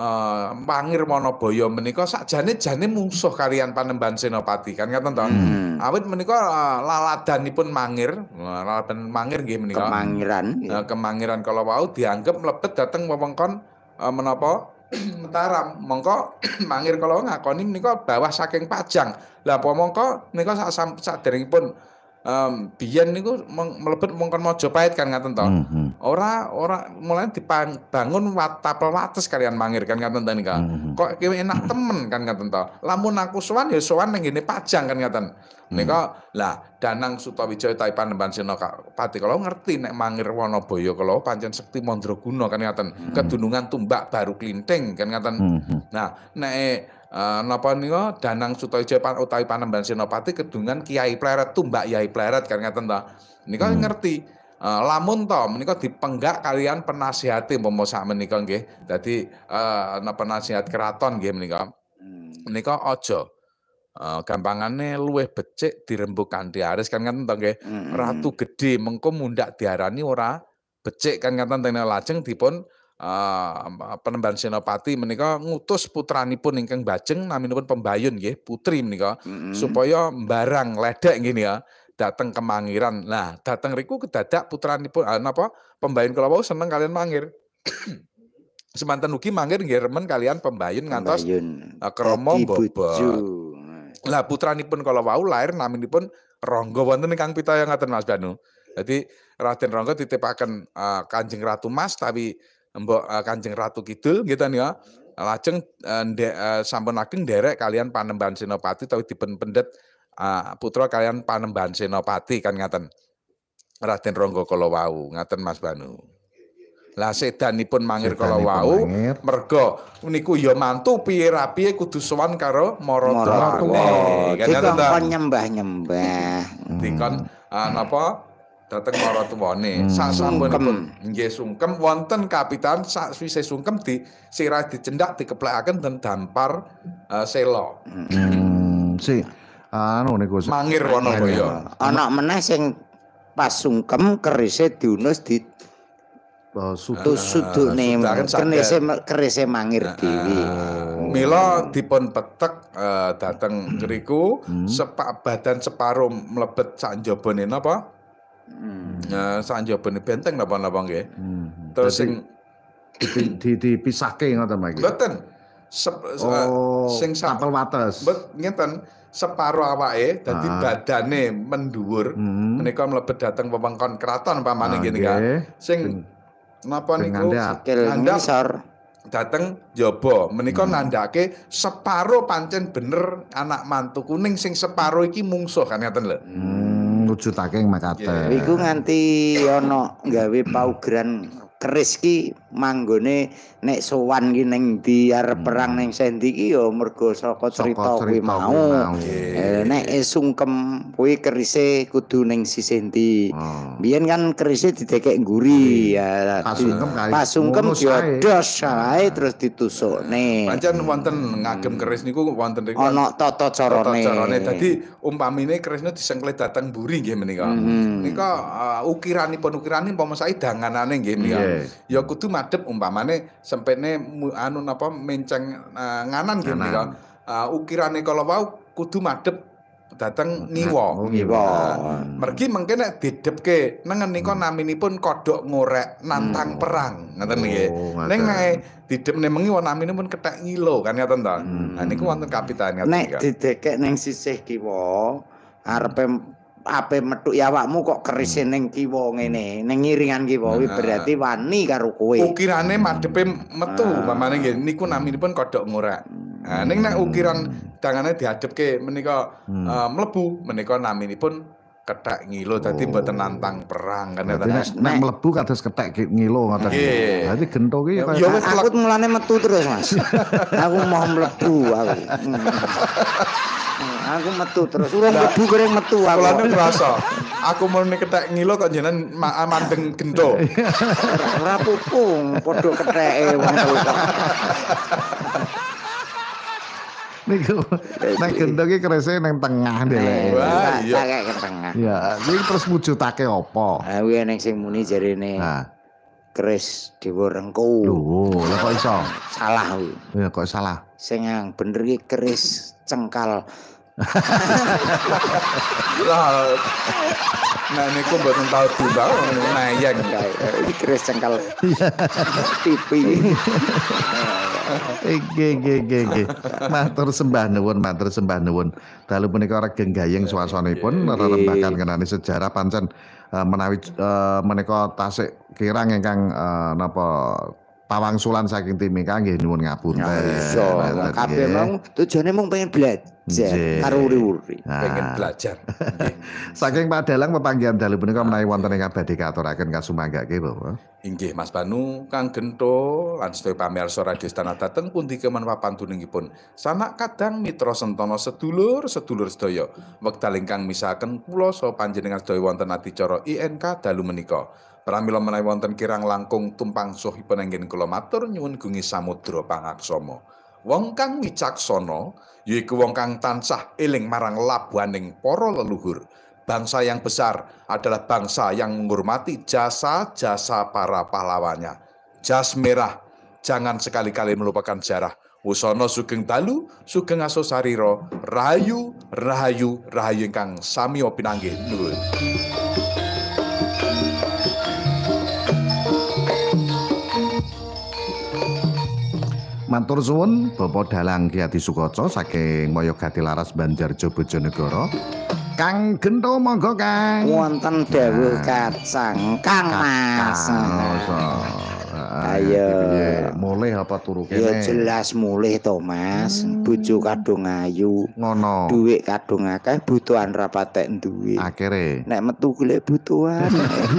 Mangir Manabaya menika sakjane jane mungsuh kalian Panembahan Senopati kan ngaten to. Awit menika laladanipun Mangir nggih menika. Kemangiran kala wau dianggep mlebet dhateng wewengkon menapa Mataram. Mongko Mangir kala ngakoni menika bawah saking Pajang. Lah apa mongko menika saderengipun biyen niku mlebet mongkon Majapahit kan ngaten to. Ora mulai dibangun tapel wates kalian Mangir kan ngaten to nika. Kok kowe enak temen kan ngaten to. Lamun aku sowan ya sowan ning ngene Pajang kan ngaten. Nika lah Danang Sutawijaya utawi Panembahan Senopati kala ngerti nek Mangir Manabaya kala pancen sekti mandraguna kan ngaten. Kedunungan tumbak baru klinting kan ngaten. Nah nek napa nika Danang Sutawijaya utawi Panembahan Senopati kedungan Kiai Pleret tumbak Yai Pleret kan ngaten ta. Nika ngerti lamun to menika dipenggak kalian penasihati umpama sak menika nggih. Dadi penasihat keraton nggih menika. Menika aja gampangane luwih becik dirembug kanthi aris kan ngaten to nggih. Ratu gedhe mengko mundak diarani ora becik kan ngaten tene lajeng dipun Panembahan Senopati menika ngutus putranipun ingkang bajeng naminipun Pembayun nggih putri menika supaya mbarang ledek ngene ya dateng Kemangiran. Nah dateng riku kedadak putranipun Pembayun kala wau seneng kalian Mangir. Semanten ugi Mangir nggih remen kalian Pembayun ngantos krama bobo. Lah putranipun kala wau lair naminipun Ronggo wonten ingkang pitaya ngaten Mas Banu. Jadi Raden Ronggo titipaken Kanjeng Ratu Mas tapi Mbok Kanjeng Ratu Kidul gitu ya. Lajeng sampun ageng nderek kalian Panembahan Senopati tapi dipun pendet putra kalian Panembahan Senopati kan ngaten. Raden Ronggo kala wau ngaten Mas Banu. Lah sedanipun Mangir kala wau merga niku ya mantu piye rapiye kudu sowan karo maratuwane. Kan nyembah-nyembah. Dikon napa dateng maratuwane. Sasampunipun nggih sungkem wonten kapitan sakwise sungkem sirah dicendak dikeplekaken den dampar sela. Niku Mangir Manabaya. Ana meneh sing pas sungkem kerise diunus di sudune kerise Mangir dhewe. Mila dipun petek dateng ngriku badan separo mlebet sak njabane napa? Sak njabane benteng napa-napa nggih. Terus sing dipisahke ngoten Pak. Mboten. Sing tapel wates. Ngeten separo awake dadi badane mendhuwur menika mlebet dateng wewengkon kraton pamane ngene kan. Sing napa niku ngandhap dateng njaba menika ngandhake separo pancen bener anak mantu kuning sing separo iki mungsuh kan ngaten lho. Wujudake makaten. Iku nganti ana gawe paugeran keris ki manggone nek sowan ki ning ndi arep perang ning sendi ki ya mergo saka crita kuwi mau. Nek sungkem kuwi kerise kudu ning sisih ndi. Biyen kan kerise didekek ngguri ya. Pas sungkem diodos ae terus ditusukne. Pancen wonten ngagem keris niku wonten niku ana tata carane. Dadi umpamine kerisnya disengklet dateng mburi nggih menika. Nika ukiranipun umpama sae danganane nggih menika. Ya kudu madhep umpamane sempene anu napa menceng nganan nggih menika. Ukirane kala wau kudu madhep dateng ngiwa. Mergi mengke nek didhepke nengen nika naminipun kodhok ngorek nantang perang ngoten nggih. Ning nek didhepne mengi naminipun kethek ngilo kan ngoten to. Nah niku wonten kapitan ngoten. Nek didekek ning sisih kiwa arepe ape metu ya awakmu kok kerise ning kiwa ngene, ning ngiringan kiwa berarti wani karo kowe. Ukirane madhepe metu umpamane nggih niku naminipun kodhok ngorek. Nah ning nek ukiran dangane dihadepke menika mlebu menika naminipun kethek ngilo dadi mboten nantang perang kan nek mlebu kados kethek ngilo ngoten. Dadi gento ki aku mulane metu terus Mas. Aku mau mlebu aku. Aku metu terus urung mlebu goreng metu aku. Kulane ngrasa aku mrene kethek ngilo kok jenengan mandeng gento. Ora pupung padha ketheke wong niku nek gento ki kerise ning tengah dhewe. Wah, iya kayak ke tengah. Ya, iki terus wujudake apa? Ha kuwi ning sing muni jarene. Keris Dewa Rengku. Lho, lha kok iso? Salah kuwi. Ya kok salah. Sing yang bener ki keris cengkal. Lah nah niku mboten tau dibawa nayeng iki keris cengkal pipi. Nggih. Matur sembah nuwun. Dalu punika regeng gayeng swasanipun rerembakan kenane sejarah pancen menawi menika tasik kirang ingkang napa pawangsulan saking timika nggih nyuwun ngapunten. Kabeh mau tujuane mung pengen belajar karo uri-uri. Pengen belajar. Saking Pak Dalang pepanggihan dalu punika menawi wonten ingkang badhe katuraken kasumanggake Bapak. Inggih Mas Banu, Kang Gento lan sedaya pamirsa Radio Istana Dateng pundi kemanwa pantunungipun. Sanak kadang mitra sentana sedulur sedaya. Wekdal ingkang misahaken kula saha panjenengan sedaya wonten adicara INK dalu menika. Pramila menawi wonten kirang langkung tumpang sohipun anggen kula matur nyuwun gungi samudra pangaksama. Wong kang wicaksana yaiku wong kang tansah eling marang labuhaning para leluhur. Bangsa yang besar adalah bangsa yang menghormati jasa-jasa para pahlawannya. Jas merah, jangan sekali-kali melupakan sejarah. Wusono sugeng dalu, sugeng aso sariro, rahayu ingkang sami pinanggih nuwun. Matur suwun Bapak Dalang Ki Adi Sukoco saking Mayogati Laras Banjarjo Bojonegoro. Kang Gento monggo Kang. Wonten dawuh kacang Kang Mas. Ayo mulih apa turu kene? Ya jelas mulih to Mas. Bojo kadung ayu. Ngono. Duit kadung akeh butuhan ra patek duwe. Akhire nek metu golek butuhan.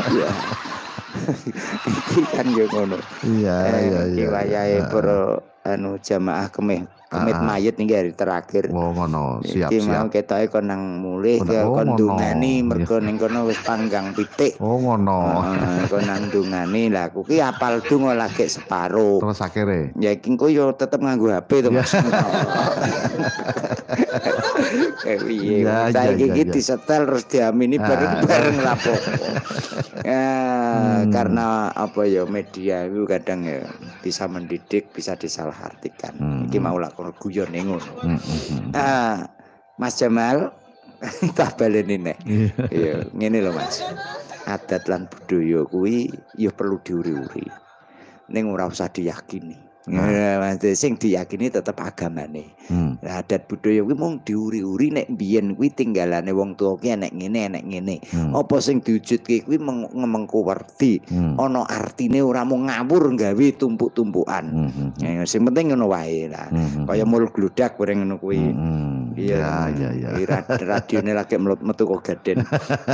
Iki kan yo ngono. Iya. Iki wayahe para jamaah kemit mayit niki hari terakhir. Oh ngono, siap. Iki mau ketoke kon nang mulih kon ndungani mergo ning kono wis panggang pitik. Oh ngono. Kon nang ndungani lah aku ki apal donga lagi separo. Terus akhire ya iki engko yo tetep nganggo HP to Mas. Piye? Saiki iki disetel terus diamini bareng-bareng rapo. Karena apa ya media itu kadang ya bisa mendidik, bisa disalahartikan. Iki mau lakon guyon ngono. Mas Jamal tak baleni nek. Iya, ngene lho Mas. Adat lan budaya kuwi ya perlu diuri-uri. Ning ora usah diyakini. Sing diyakini tetep agamane. Adat budaya kuwi mung diuri-uri nek biyen kuwi tinggalane wong tuwa ki enek ngene. Apa sing diwujudke kuwi mengko werti. Ana artine ora mung ngawur gawe tumpuk-tumpukan. Sing penting ngono wae lah. Kaya mul gludak goreng ngono kuwi. Iya. Radione lagi metu kok gaden.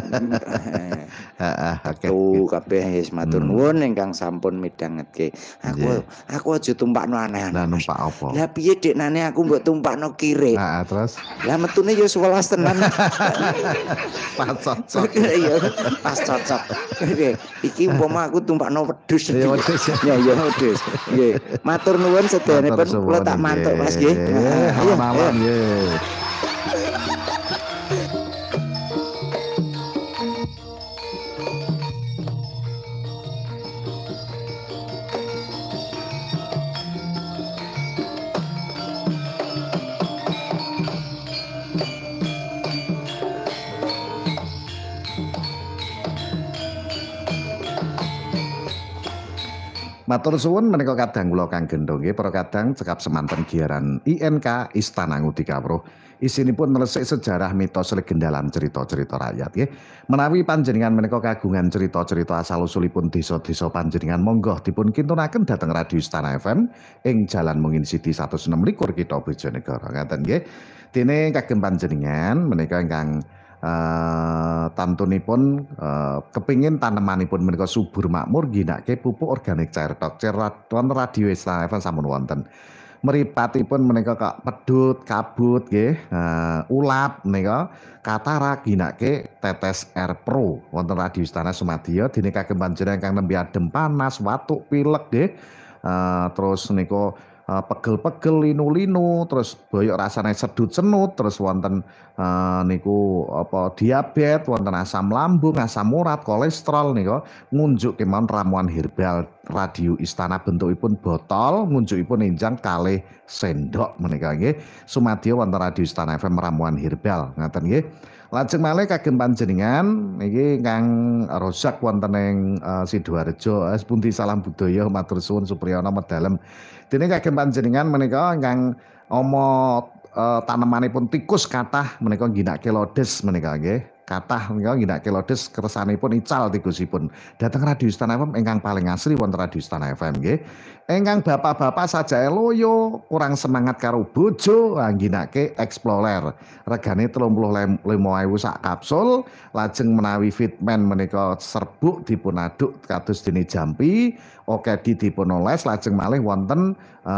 Tuh kabeh wis matur nuwun ingkang sampun midhangetke. Aku aja tumpakno aneh-aneh. Lah numpak apa? Lah piye deknane aku mbok tumpakno kire. Terus lah metune ya 11 tenan. Pas cocok. Iya, pas cocok. Iki umpama aku tumpakno wedhus. Ya wedhus. Ya wedhus. Nggih. Matur nuwun sedayanipun kula tak mantuk Mas nggih. Malam nggih. Matur suwun menika kadang kula Kang Gendho nggih para kadang cekap semanten giaran INK Istana Ngudi Kawruh. Isinipun neresik sejarah mitos legenda lan cerita-cerita rakyat nggih. Menawi panjenengan menika kagungan cerita-cerita asal usulipun desa-desa panjenengan monggo dipun kintunaken dhateng Radio Istana FM ing Jalan Mungin Sidi 116 Kitha Bojonegoro. Ngaten nggih. Dene kagem panjenengan menika ingkang tantunipun kepingin tanemanipun menika subur makmur ginake pupuk organik cair tok wonten Radio Istana FM sampun wonten mripatipun menika kok pedhut kabut nggih ulap menika katarak ginake tetes R Pro wonten Radio Istana Sumadya dene kagem panjenengan kang nembe adem panas watuk pilek nggih terus menika pegel-pegel linu-linu terus boyok rasane sedut senut terus wonten niku apa diabetes wonten asam lambung asam urat kolesterol nika ngunjuk kemawon ramuan herbal Radio Istana bentukipun botol ngunjukipun enjang kalih sendok menika nggih Sumadya wonten Radio Istana FM ramuan herbal ngaten nggih. Lajeng malih kagem panjenengan niki Kang Rozak wonten ing Sidoarjo pundi salam budaya matur suwun Supriyana medalem. Dene kagem panjenengan menika ingkang ama tanemanipun tikus kathah menika ngginake lodes menika nggih. Kathah menika ngginake lodes kersanipun ical tikusipun. Dhateng Radio Istana FM ingkang paling asri wonten Radio Istana FM nggih. Ingkang bapak-bapak sajae loyo kurang semangat karo bojo ngginake Explorer. Regane 35.000 sak kapsul, lajeng menawi fitmen menika serbuk dipun aduk kados dene jampi, okedi dipun oles lajeng malih wonten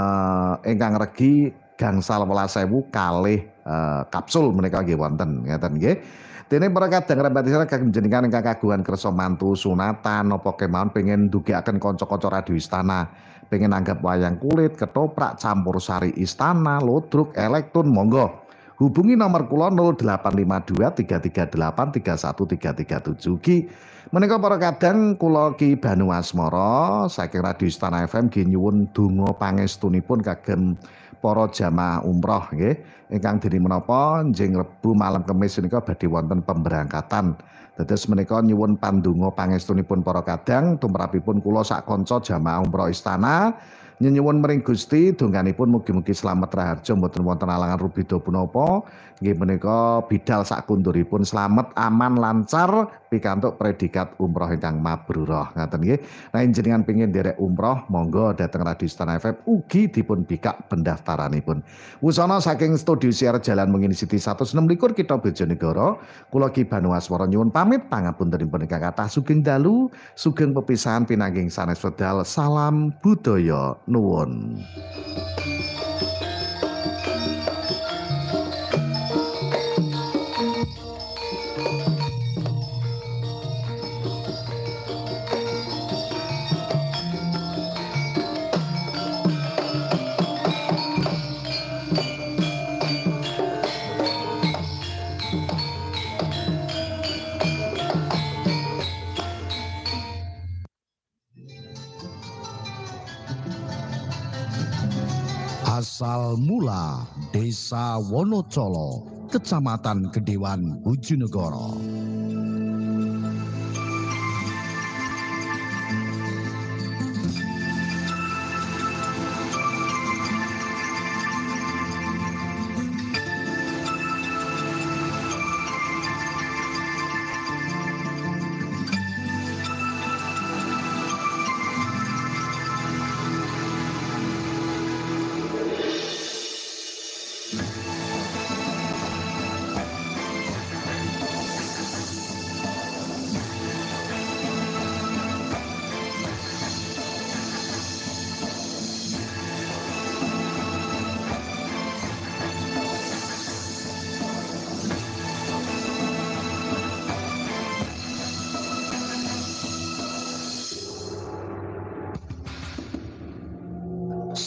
ingkang regi gangsal 12.000 kalih kapsul menika nggih wonten ngeten nggih. Dene para kadang rembatira kagem jenengan ingkang kagungan kersa mantu sunatan napa kemawon pengen ndugekaken kanca-kanca Radio Istana, pengen anggap wayang kulit, ketoprak, campur sari istana, ludruk, elektron monggo. Hubungi nomor kula 0852 338 31337 Ki. Menika para kadang kula Ki Banu Asmara saking Radio Istana FM nggih nyuwun donga pangestunipun kagem para jamaah umroh nggih ingkang dene menapa njing Rebu malam Kamis menika badhe wonten pemberangkatan. Dados menika nyuwun pandonga pangestunipun para kadang tumrapipun kula sak kanca jamaah umroh istana nyuwun mring Gusti donganipun mugi-mugi slamet raharja mboten wonten alangan rubida punapa nggih menika bidal sak kunduripun slamet aman lancar pikantuk predikat umroh ingkang mabrurah ngaten nggih. Nah jenengan pengin nderek umroh monggo dhateng Radio Istana FM ugi dipun bikak pendaftaranipun. Wusana saking studio siar Jalan Mungin Siti 116 Kitha Bojonegoro kula Ki Banu Asmara nyuwun pamit pangapuntenipun ingkang kathah sugeng dalu sugeng pepisahan pinanggih sanes wedal salam budaya nuwun. Asal mula Desa Wonocolo, Kecamatan Kedewan, Bojonegoro.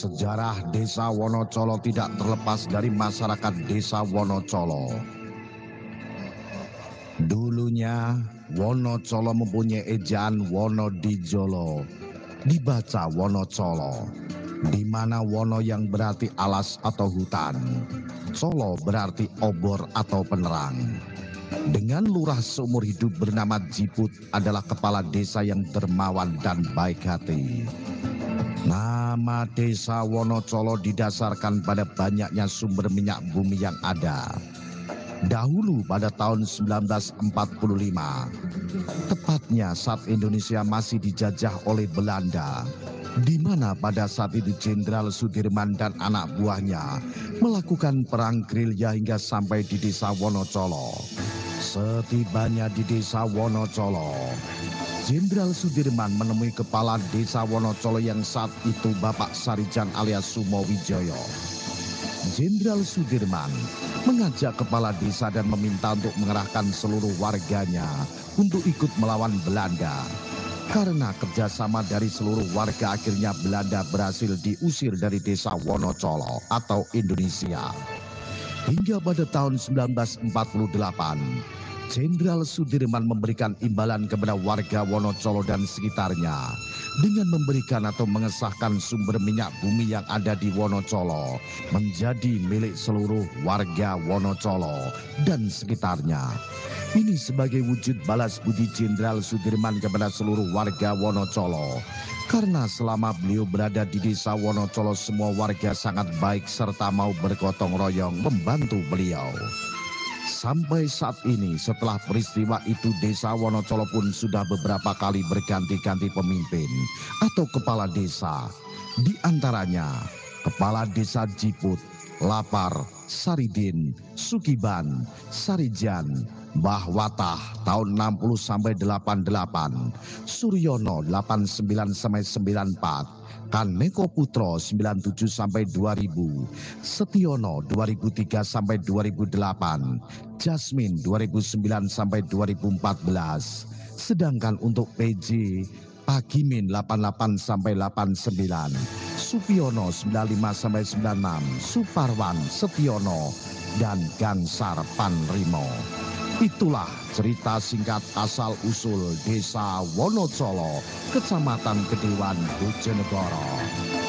Sejarah Desa Wonocolo tidak terlepas dari masyarakat Desa Wonocolo. Dulunya Wonocolo mempunyai ejaan Wonodijolo, dibaca Wonocolo, di mana Wono yang berarti alas atau hutan, Colo berarti obor atau penerang. Dengan lurah seumur hidup bernama Jiput adalah kepala desa yang dermawan dan baik hati. Nama desa Wonocolo didasarkan pada banyaknya sumber minyak bumi yang ada. Dahulu pada tahun 1945, tepatnya saat Indonesia masih dijajah oleh Belanda, di mana pada saat itu Jenderal Sudirman dan anak buahnya melakukan perang gerilya hingga sampai di desa Wonocolo. Setibanya di desa Wonocolo, Jenderal Sudirman menemui kepala desa Wonocolo yang saat itu Bapak Sarijan alias Sumowijoyo. Jenderal Sudirman mengajak kepala desa dan meminta untuk mengerahkan seluruh warganya untuk ikut melawan Belanda. Karena kerjasama dari seluruh warga, akhirnya Belanda berhasil diusir dari desa Wonocolo atau Indonesia. Hingga pada tahun 1948, Jenderal Sudirman memberikan imbalan kepada warga Wonocolo dan sekitarnya dengan memberikan atau mengesahkan sumber minyak bumi yang ada di Wonocolo menjadi milik seluruh warga Wonocolo dan sekitarnya. Ini sebagai wujud balas budi Jenderal Sudirman kepada seluruh warga Wonocolo. Karena selama beliau berada di desa Wonocolo, semua warga sangat baik serta mau bergotong royong membantu beliau. Sampai saat ini setelah peristiwa itu desa Wonocolo pun sudah beberapa kali berganti-ganti pemimpin atau kepala desa. Di antaranya Kepala Desa Jiput, Lapar, Saridin, Sukiban, Sarijan, Mbah Watah tahun 60 sampai 88, Suryono 89 sampai 94, Kaneko Putro 97 sampai 2000, Setiono 2003 sampai 2008, Jasmine 2009 sampai 2014. Sedangkan untuk PJ, Pagimin 88 sampai 89, Supiono 95 sampai 96, Suparwan, Setiono, dan Gansar Panrimo. Itulah cerita singkat asal-usul desa Wonocolo, Kecamatan Kedewan, Bojonegoro.